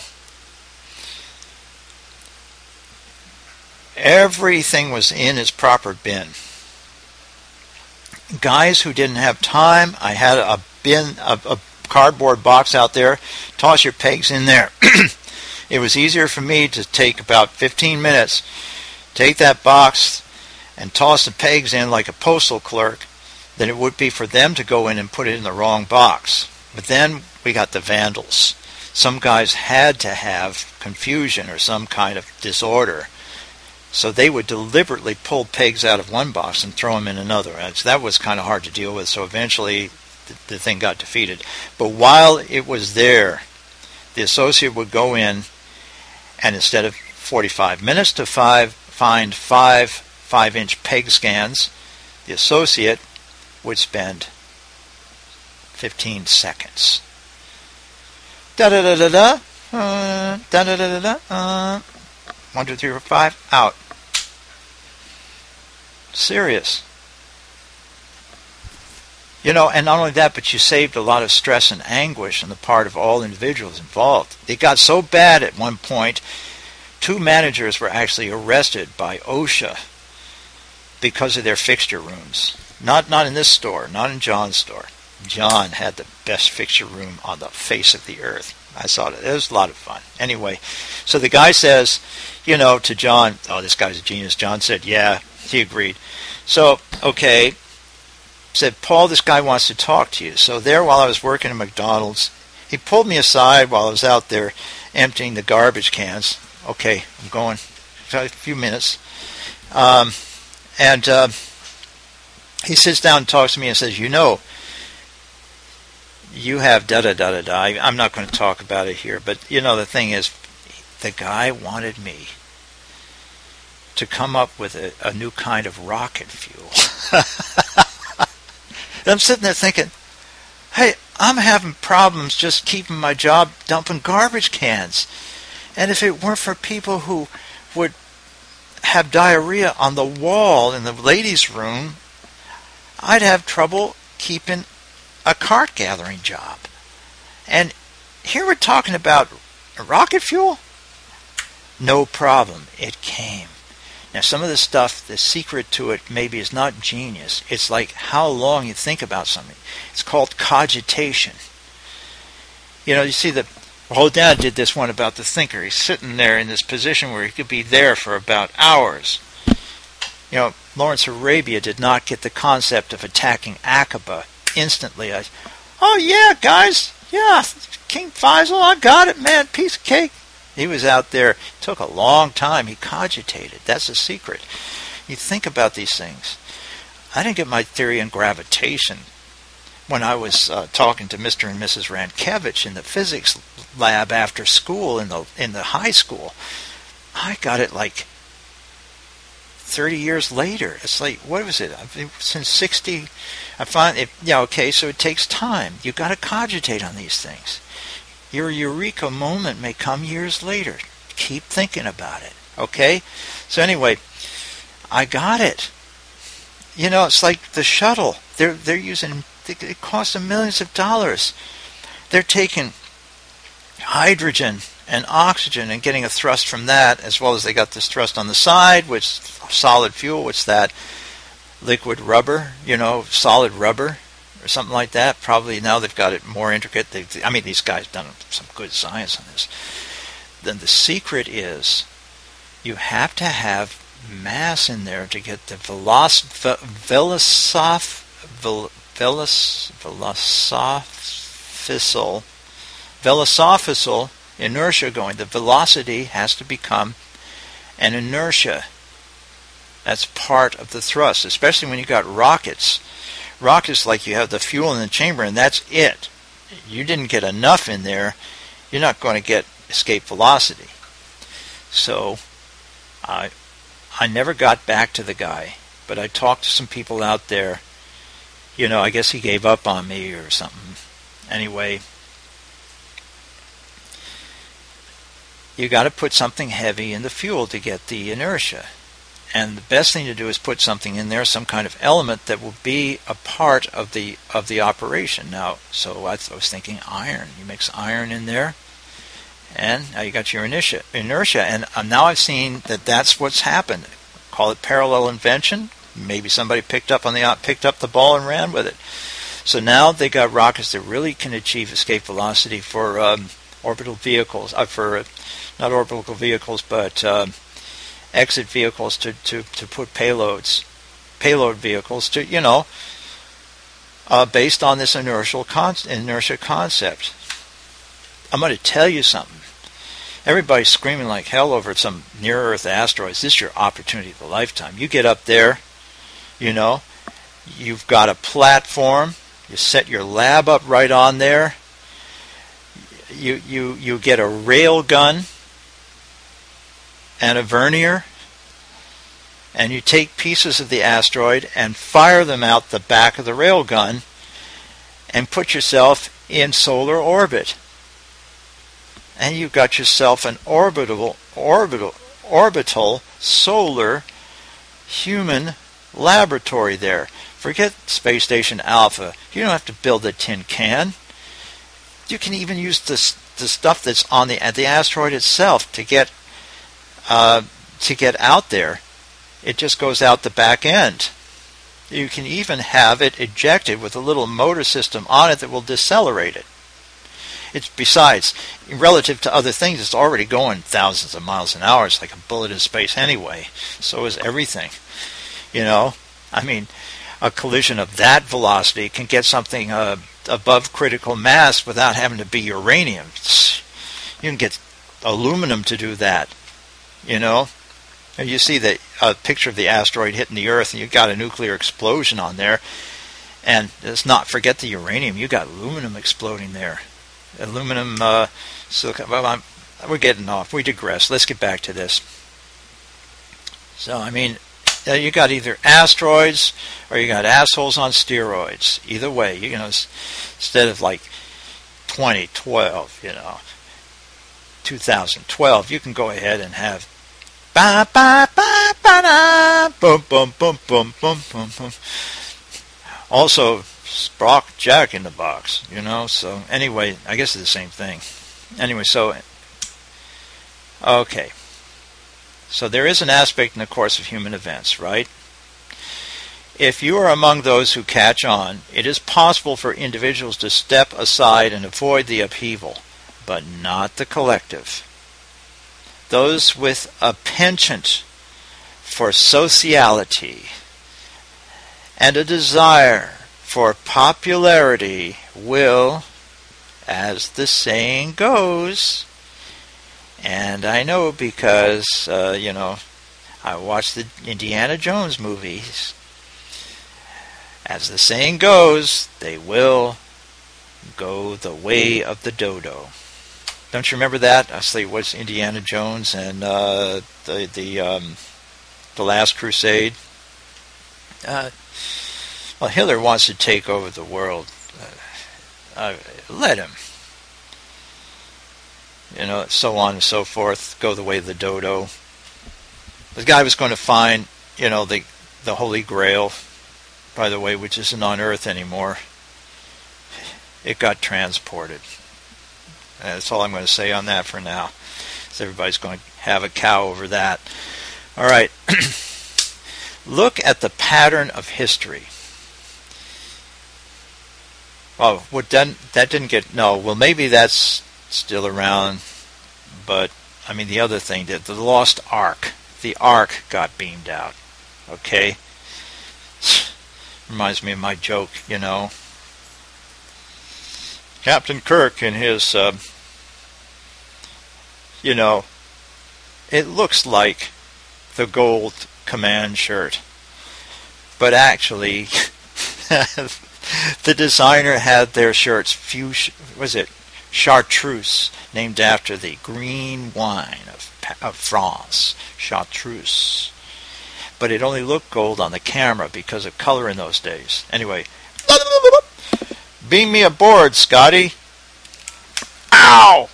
everything was in its proper bin. Guys who didn't have time, I had a bin, a, a cardboard box out there, toss your pegs in there. It was easier for me to take about fifteen minutes, take that box and toss the pegs in like a postal clerk than it would be for them to go in and put it in the wrong box. But then we got the vandals. Some guys had to have confusion or some kind of disorder. So they would deliberately pull pegs out of one box and throw them in another. And so that was kind of hard to deal with. So eventually the, the thing got defeated. But while it was there, the associate would go in and instead of forty-five minutes to five, find five five-inch peg scans, the associate would spend fifteen seconds. Da-da-da-da-da. Uh, da-da-da-da-da. Uh, one, two, three, four, five. Out. Serious. You know, and not only that, but you saved a lot of stress and anguish on the part of all individuals involved. It got so bad at one point, two managers were actually arrested by OSHA because of their fixture rooms. Not not in this store, not in John's store. John had the best fixture room on the face of the earth. I saw it. It was a lot of fun. Anyway, so the guy says, you know, to John, oh, this guy's a genius. John said, yeah, he agreed. So, okay, said, Paul, this guy wants to talk to you. So there, while I was working at McDonald's, he pulled me aside while I was out there emptying the garbage cans. Okay, I'm going. A few minutes. Um, and uh, he sits down and talks to me and says, you know, you have da-da-da-da-da. I'm not going to talk about it here. But, you know, the thing is, the guy wanted me to come up with a, a new kind of rocket fuel. I'm sitting there thinking, hey, I'm having problems just keeping my job dumping garbage cans. And if it weren't for people who would have diarrhea on the wall in the ladies' room, I'd have trouble keeping a cart gathering job. And here we're talking about rocket fuel? No problem. It came. Now, some of the stuff, the secret to it maybe is not genius. It's like how long you think about something. It's called cogitation. You know, you see the whole dad did this one about the thinker. He's sitting there in this position where he could be there for about hours. You know, Lawrence Arabia did not get the concept of attacking Aqaba instantly. I, oh yeah, guys, yeah, King Faisal, I got it, man, piece of cake. He was out there. It took a long time. He cogitated. That's the secret. You think about these things. I didn't get my theory on gravitation when I was uh, talking to Mister and Missus Rankevich in the physics lab after school in the in the high school. I got it like thirty years later. It's like, what was it? Since sixty, I find it. Yeah, okay. So it takes time. You got to cogitate on these things. Your eureka moment may come years later. Keep thinking about it. Okay? So anyway, I got it. You know, it's like the shuttle. They're they're using. It costs them millions of dollars. They're taking hydrogen and oxygen and getting a thrust from that, as well as they got this thrust on the side, which solid fuel, which that liquid rubber, you know, solid rubber, or something like that. Probably now they've got it more intricate. They've, I mean, these guys have done some good science on this. Then the secret is you have to have mass in there to get the veloc velocif vel, veloc velocophysical velocophysical inertia going. The velocity has to become an inertia. That's part of the thrust, especially when you got rockets. Rockets, like you have the fuel in the chamber, and that's it. You didn't get enough in there, you're not going to get escape velocity. So, I, I never got back to the guy, but I talked to some people out there. You know, I guess he gave up on me or something. Anyway, you got to put something heavy in the fuel to get the inertia. And the best thing to do is put something in there, some kind of element that will be a part of the of the operation. Now, so I, th I was thinking iron. You mix iron in there, and now you got your inertia. Inertia, and uh, now I've seen that that's what's happened. Call it parallel invention. Maybe somebody picked up on the picked up the ball and ran with it. So now they got rockets that really can achieve escape velocity for um, orbital vehicles. Uh, for uh, not orbital vehicles, but um, exit vehicles to, to, to put payloads, payload vehicles to, you know, uh, based on this inertial con inertia concept. I'm going to tell you something. Everybody's screaming like hell over some near-Earth asteroids. This is your opportunity of a lifetime. You get up there, you know, you've got a platform, you set your lab up right on there, you, you, you get a rail gun, and a vernier, and you take pieces of the asteroid and fire them out the back of the railgun and put yourself in solar orbit. And you've got yourself an orbital, orbital, orbital solar human laboratory there. Forget Space Station Alpha. You don't have to build a tin can. You can even use the, the stuff that's on the, the asteroid itself to get Uh, to get out there. It just goes out the back end. You can even have it ejected with a little motor system on it that will decelerate it. It's besides, relative to other things, it's already going thousands of miles an hour. It's like a bullet in space anyway. So is everything. You know, I mean, a collision of that velocity can get something uh, above critical mass without having to be uranium. You can get aluminum to do that. You know, and you see the uh, picture of the asteroid hitting the Earth, and you got a nuclear explosion on there. And let's not forget the uranium. You got aluminum exploding there. Aluminum, uh, silicon. Well, I'm, we're getting off. We digress. Let's get back to this. So, I mean, uh, you got either asteroids or you got assholes on steroids. Either way, you know, instead of like twenty twelve, you know, two thousand twelve, you can go ahead and have ba ba ba ba da, boom boom boom boom boom boom boom. Also, Sprock Jack in the Box, you know. So anyway, I guess it's the same thing. Anyway, so okay, so there is an aspect in the course of human events, right? If you are among those who catch on, it is possible for individuals to step aside and avoid the upheaval, but not the collective. Those with a penchant for sociality and a desire for popularity will, as the saying goes, and I know because, uh, you know, I watched the Indiana Jones movies, as the saying goes, they will go the way of the dodo. Don't you remember that? I say it was Indiana Jones and uh, the the um, the Last Crusade. Uh, well, Hitler wants to take over the world. Uh, uh, let him. You know, so on and so forth. Go the way of the dodo. The guy was going to find, you know, the the Holy Grail, by the way, which isn't on Earth anymore. It got transported. That's all I'm going to say on that for now. So everybody's going to have a cow over that. All right. Look at the pattern of history. Oh, what done, that didn't get, no, well, maybe that's still around, but, I mean, the other thing, the, the lost ark, the ark got beamed out, okay? Reminds me of my joke, you know. Captain Kirk in his, uh, you know, it looks like the gold command shirt, but actually, the designer had their shirts, fuchsia, was it chartreuse, named after the green wine of, of France, chartreuse. But it only looked gold on the camera because of color in those days. Anyway, beam me aboard, Scotty. Ow!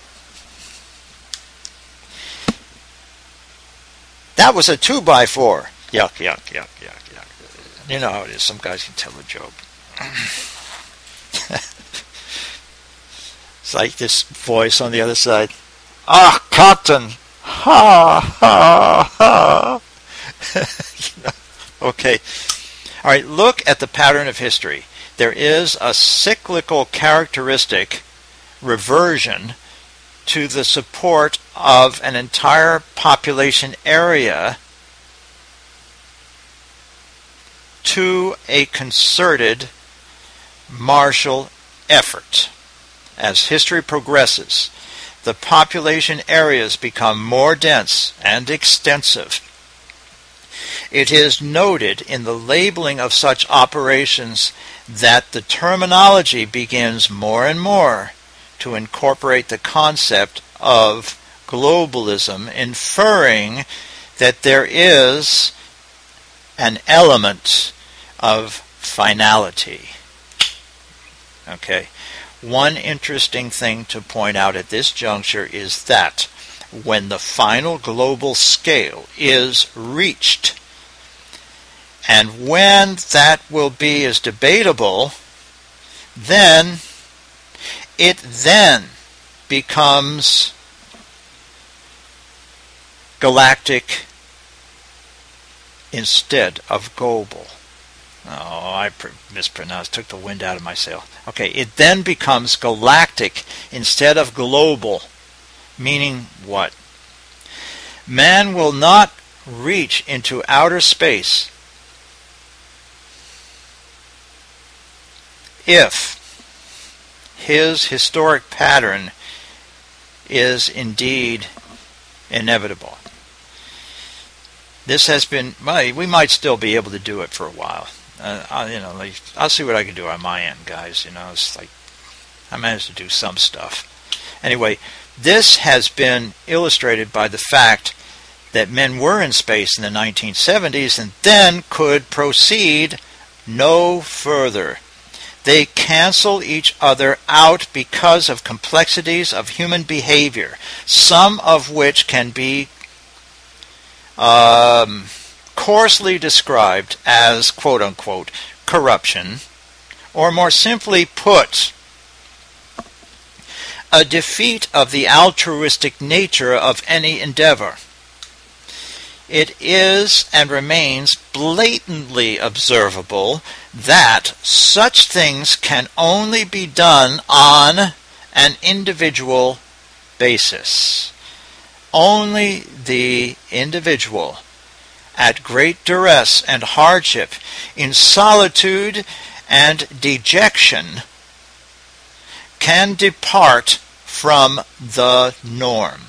That was a two by four. Yuck, yuck, yuck, yuck, yuck. You know how it is. Some guys can tell a joke. It's like this voice on the other side. Ah, cotton. Ha, ha, ha. You know? Okay. All right, look at the pattern of history. There is a cyclical characteristic reversion to the support of an entire population area to a concerted martial effort. As history progresses, the population areas become more dense and extensive. It is noted in the labeling of such operations that the terminology begins more and more to incorporate the concept of globalism, inferring that there is an element of finality. Okay. One interesting thing to point out at this juncture is that when the final global scale is reached, and when that will be is debatable, then it then becomes galactic instead of global. Oh, I mispronounced, took the wind out of my sail. Okay, it then becomes galactic instead of global, meaning what? Man will not reach into outer space if his historic pattern is indeed inevitable. This has been, well, we might still be able to do it for a while. Uh, I, you know, like, I'll see what I can do on my end, guys. You know, it's like I managed to do some stuff. Anyway, this has been illustrated by the fact that men were in space in the nineteen seventies and then could proceed no further. They cancel each other out because of complexities of human behavior, some of which can be um, coarsely described as, quote-unquote, corruption, or more simply put, a defeat of the altruistic nature of any endeavor. It is and remains blatantly observable that such things can only be done on an individual basis. Only the individual, at great duress and hardship, in solitude and dejection, can depart from the norm.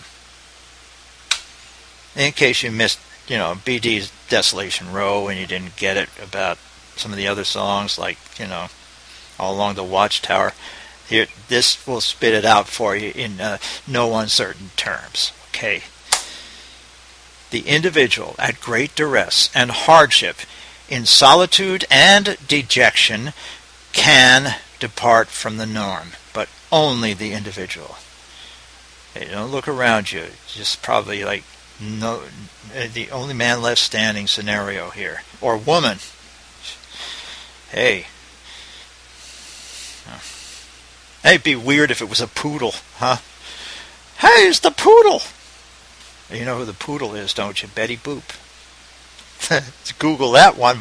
In case you missed, you know, B D's Desolation Row and you didn't get it about some of the other songs, like, you know, All Along the Watchtower, here, this will spit it out for you in uh, no uncertain terms. Okay. The individual at great duress and hardship, in solitude and dejection, can depart from the norm, but only the individual. Hey, don't look around you. It's just probably like no, the only man left standing scenario here, or woman. Hey, hey, it'd be weird if it was a poodle, huh? Hey, it's the poodle. You know who the poodle is, don't you? Betty Boop. Let's Google that one.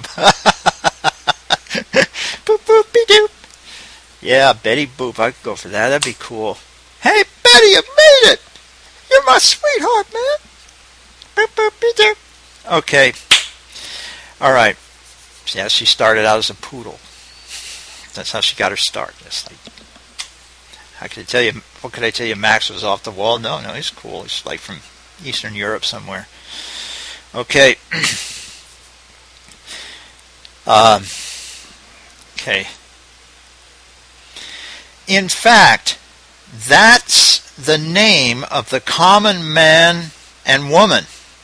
Boop, boop, be doop. Yeah, Betty Boop. I could go for that. That'd be cool. Hey, Betty, you made it. You're my sweetheart, man. Boop, boop, be doop. Okay. All right. Yeah, she started out as a poodle. That's how she got her start. It's like, how could I tell you? What could I tell you? Max was off the wall. No, no, he's cool. He's like from Eastern Europe somewhere. Okay. um, okay. In fact, that's the name of the common man and woman.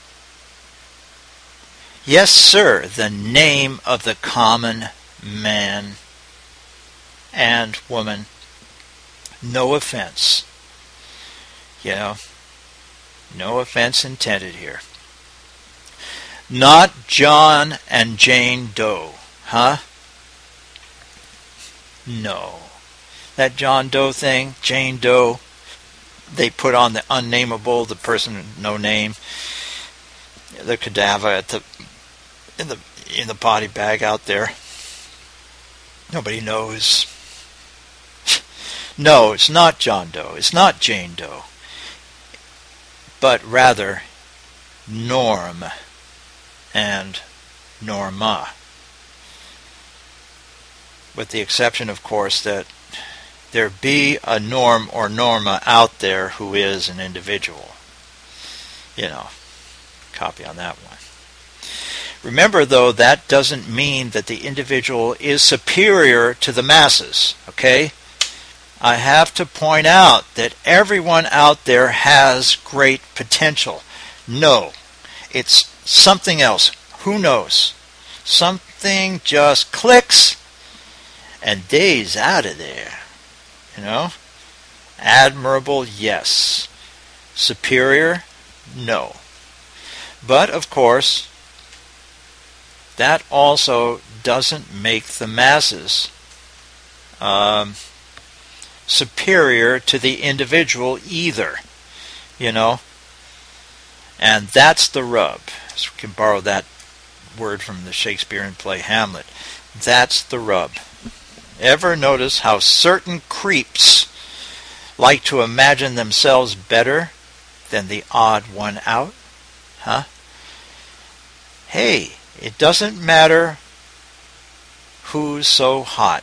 Yes, sir, the name of the common man and woman. No offense. You know, no offense intended here. Not John and Jane Doe, huh? No. That John Doe thing, Jane Doe, they put on the unnameable, the person no name, the cadaver at the in the in the body bag out there. Nobody knows. No, it's not John Doe. It's not Jane Doe. But rather Norm and Norma. With the exception, of course, that there be a Norm or Norma out there who is an individual. You know, copy on that one. Remember, though, that doesn't mean that the individual is superior to the masses, okay? I have to point out that everyone out there has great potential. No, it's something else. Who knows? Something just clicks and they's out of there. You know? Admirable, yes. Superior, no. But, of course, that also doesn't make the masses um, superior to the individual either, you know. And that's the rub. So we can borrow that word from the Shakespearean play Hamlet. That's the rub. Ever notice how certain creeps like to imagine themselves better than the odd one out? Huh? Hey, it doesn't matter who's so hot.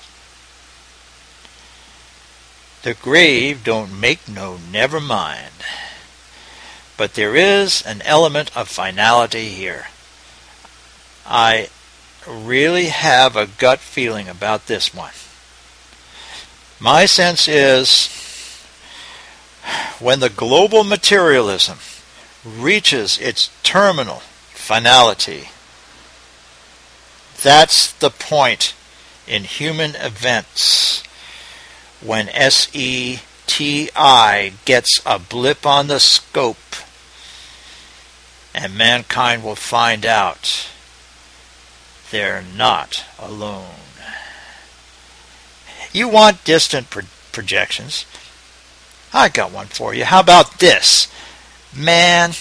The grave don't make no never mind. But there is an element of finality here. I really have a gut feeling about this one. My sense is when the global materialism reaches its terminal finality, that's the point in human events when S E T I gets a blip on the scope and mankind will find out they're not alone. You want distant pro- projections? I got one for you. How about this? Man,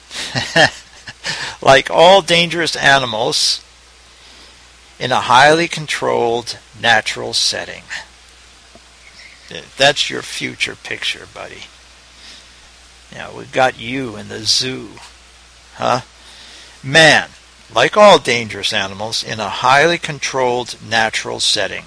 like all dangerous animals, in a highly controlled natural setting. That's your future picture, buddy. Now, we've got you in the zoo. Huh? Man, like all dangerous animals, in a highly controlled natural setting.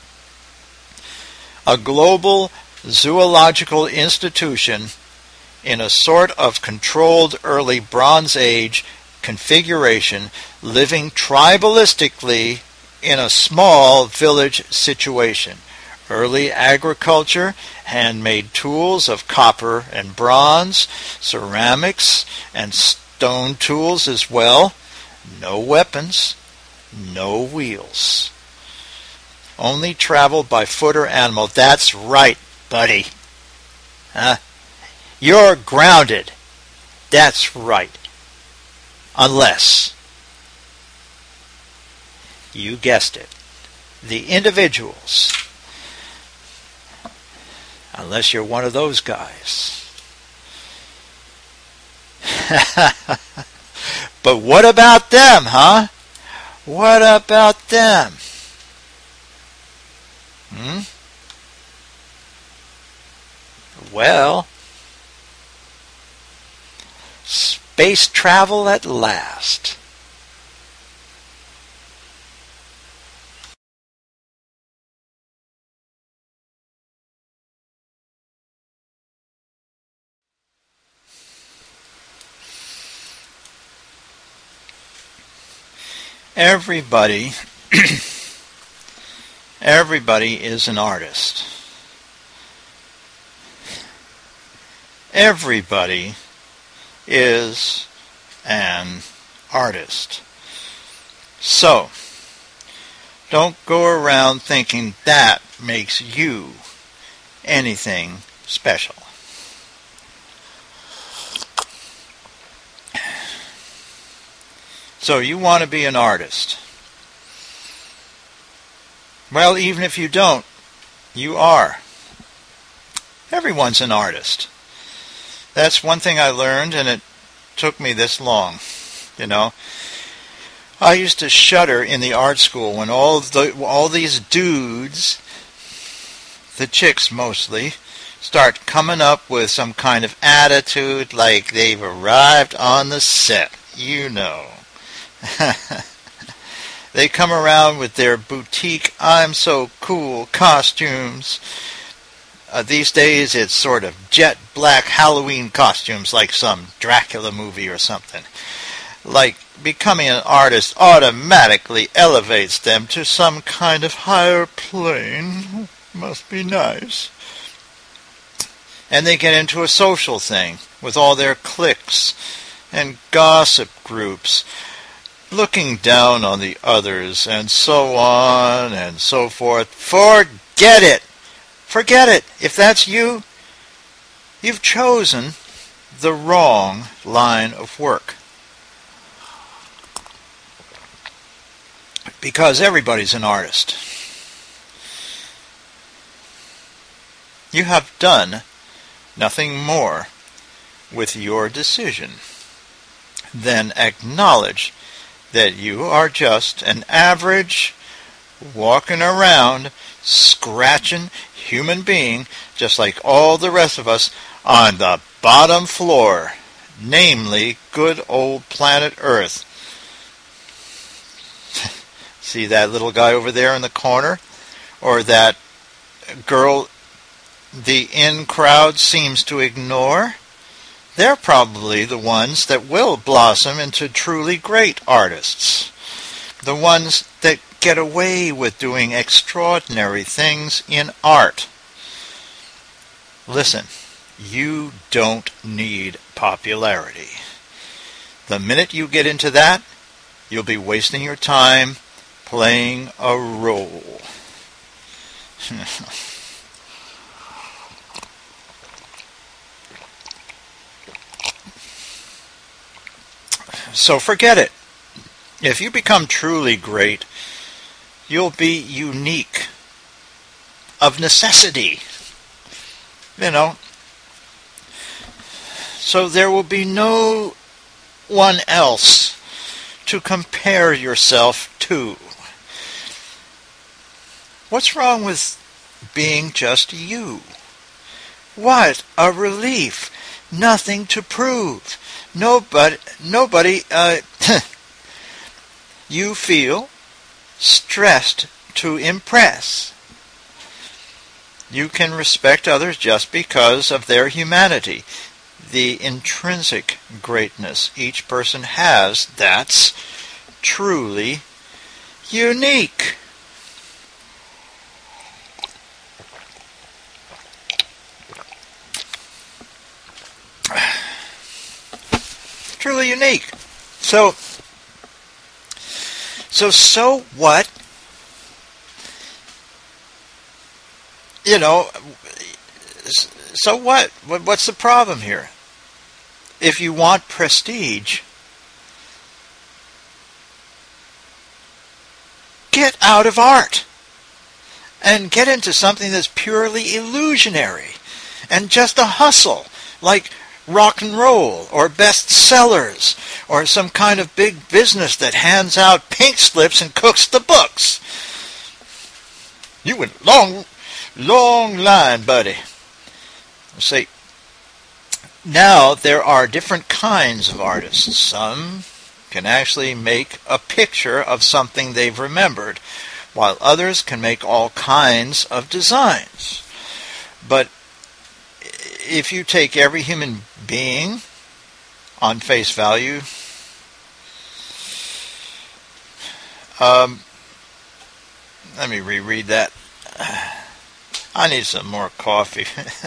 A global zoological institution in a sort of controlled early Bronze Age configuration, living tribalistically in a small village situation. Early agriculture, handmade tools of copper and bronze, ceramics and stone tools as well. No weapons, no wheels. Only travel by foot or animal. That's right, buddy. Huh? You're grounded. That's right. Unless, you guessed it, the individuals, unless you're one of those guys. But what about them, huh? What about them? Hmm? Well, space travel at last. Everybody, everybody is an artist. Everybody is an artist. So, don't go around thinking that makes you anything special. So you want to be an artist. Well, even if you don't, you are. Everyone's an artist. That's one thing I learned, and it took me this long. You know, I used to shudder in the art school when all the all these dudes, the chicks mostly, start coming up with some kind of attitude like they've arrived on the set. You know. They come around with their boutique I'm so cool costumes. Uh, these days it's sort of jet black Halloween costumes like some Dracula movie or something. Like becoming an artist automatically elevates them to some kind of higher plane. Must be nice. And they get into a social thing with all their cliques and gossip groups, looking down on the others, and so on and so forth. Forget it! Forget it! If that's you, you've chosen the wrong line of work. Because everybody's an artist. You have done nothing more with your decision than acknowledge that you are just an average, walking around, scratching human being, just like all the rest of us, on the bottom floor, namely good old planet Earth. See that little guy over there in the corner? Or that girl the in crowd seems to ignore? They're probably the ones that will blossom into truly great artists. The ones that get away with doing extraordinary things in art. Listen, you don't need popularity. The minute you get into that, you'll be wasting your time playing a role. So forget it. If you become truly great, you'll be unique of necessity. You know. So there will be no one else to compare yourself to. What's wrong with being just you? What a relief. Nothing to prove. Nobody, nobody, uh, you feel stressed to impress. You can respect others just because of their humanity, the intrinsic greatness each person has that's truly unique. Truly unique. So, so, so what? You know, so what? What's the problem here? If you want prestige, get out of art and get into something that's purely illusionary and just a hustle, like rock and roll, or bestsellers, or some kind of big business that hands out pink slips and cooks the books. You went long, long line, buddy. See, now there are different kinds of artists. Some can actually make a picture of something they've remembered, while others can make all kinds of designs. But if you take every human being on face value, um, let me reread that. I need some more coffee.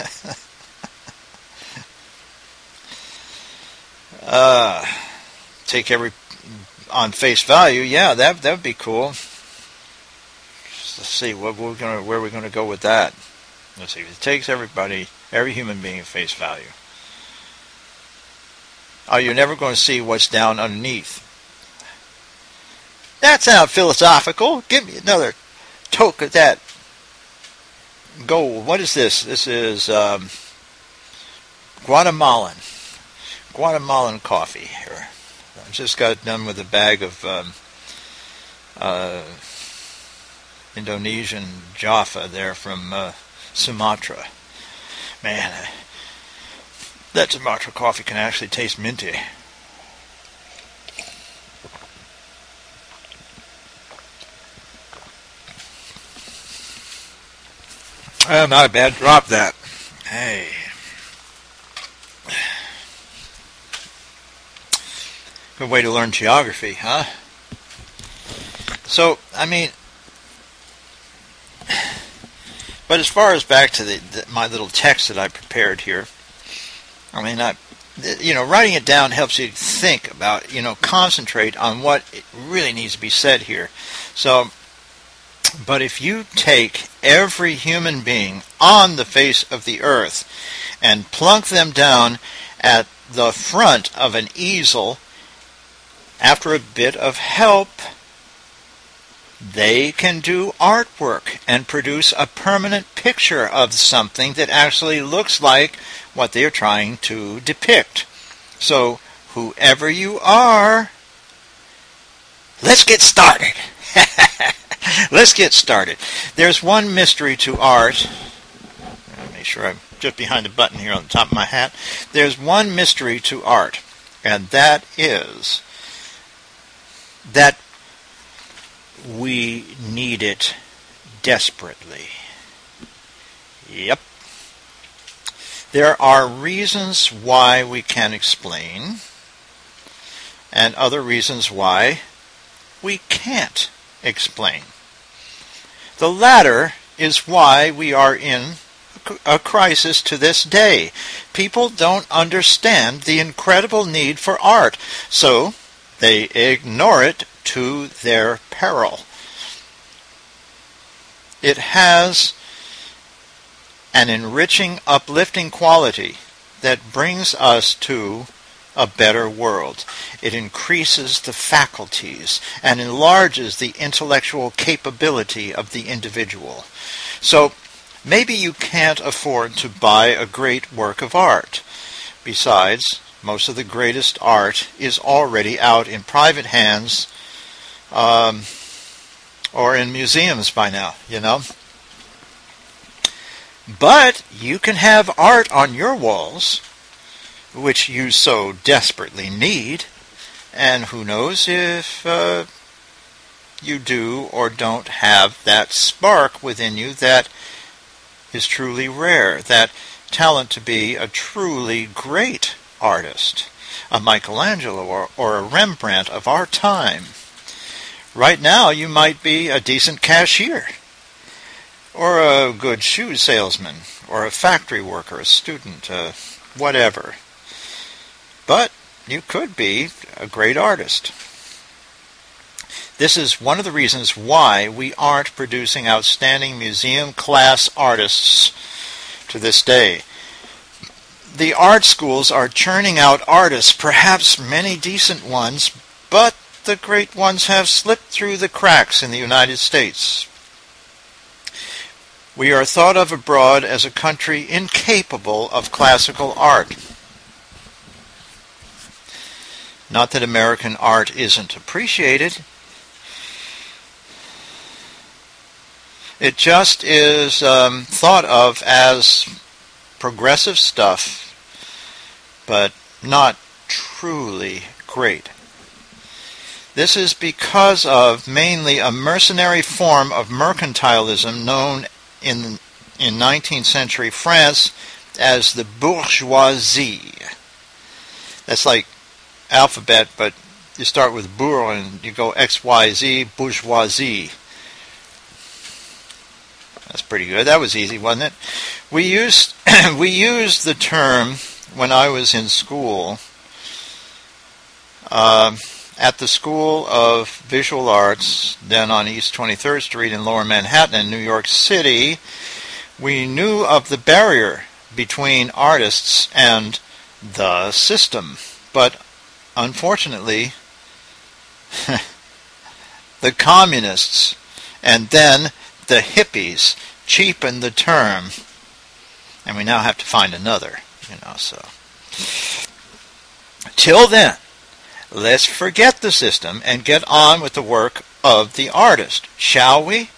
uh, take every on face value. Yeah, that that would be cool. Let's see what we're gonna where we're gonna go with that. Let's see. It takes everybody, every human being at face value. Oh, you're never going to see what's down underneath. That sounds philosophical. Give me another toke of that gold. What is this? This is um, Guatemalan. Guatemalan coffee here. I just got done with a bag of um, uh, Indonesian Jaffa there from uh, Sumatra. Man, uh, that Sumatra coffee can actually taste minty. Oh, not a bad drop, that. Hey. Good way to learn geography, huh? So, I mean, but as far as back to the, the, my little text that I prepared here, I mean, I, you know, writing it down helps you think about, you know, concentrate on what it really needs to be said here. So, but if you take every human being on the face of the earth and plunk them down at the front of an easel, after a bit of help, they can do artwork and produce a permanent picture of something that actually looks like what they are trying to depict. So, whoever you are, let's get started. Let's get started. There's one mystery to art. I'll make sure I'm just behind the button here on the top of my hat. There's one mystery to art, and that is that we need it desperately. Yep. There are reasons why we can explain, and other reasons why we can't explain. The latter is why we are in a crisis to this day. People don't understand the incredible need for art, so they ignore it to their peril. It has an enriching, uplifting quality that brings us to a better world. It increases the faculties and enlarges the intellectual capability of the individual. So, maybe you can't afford to buy a great work of art. Besides, most of the greatest art is already out in private hands um, or in museums by now, you know. But you can have art on your walls, which you so desperately need, and who knows if uh, you do or don't have that spark within you that is truly rare, that talent to be a truly great artist, a Michelangelo or, or a Rembrandt of our time. Right now you might be a decent cashier, or a good shoe salesman, or a factory worker, a student, uh, whatever. But you could be a great artist. This is one of the reasons why we aren't producing outstanding museum-class artists to this day. The art schools are churning out artists, perhaps many decent ones, but the great ones have slipped through the cracks in the United States. We are thought of abroad as a country incapable of classical art. Not that American art isn't appreciated. It just is um, thought of as progressive stuff, but not truly great. This is because of mainly a mercenary form of mercantilism known in in nineteenth century France as the bourgeoisie. That's like alphabet, but you start with bourg and you go X Y Z, bourgeoisie. That's pretty good. That was easy, wasn't it? We used we used the term when I was in school, uh, at the School of Visual Arts, then on East twenty-third Street in Lower Manhattan in New York City. We knew of the barrier between artists and the system, but unfortunately, the communists and then the hippies cheapened the term, and we now have to find another, you know, so. Till then, let's forget the system and get on with the work of the artist, shall we?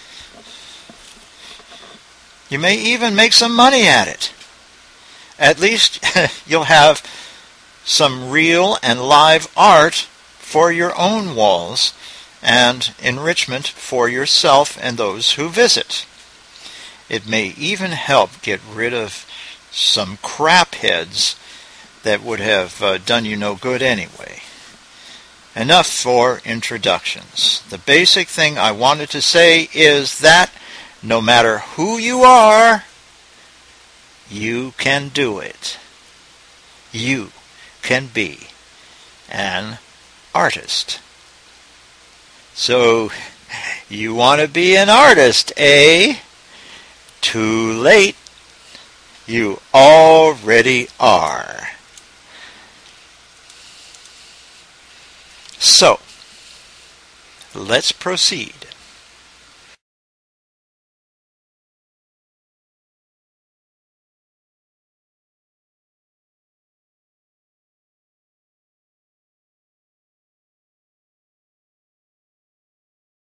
You may even make some money at it. At least you'll have some real and live art for your own walls and enrichment for yourself and those who visit. It may even help get rid of some crap heads that would have uh, done you no good anyway. Enough for introductions. The basic thing I wanted to say is that no matter who you are, you can do it. You can be an artist. So, you want to be an artist, eh? Too late. You already are. So, let's proceed.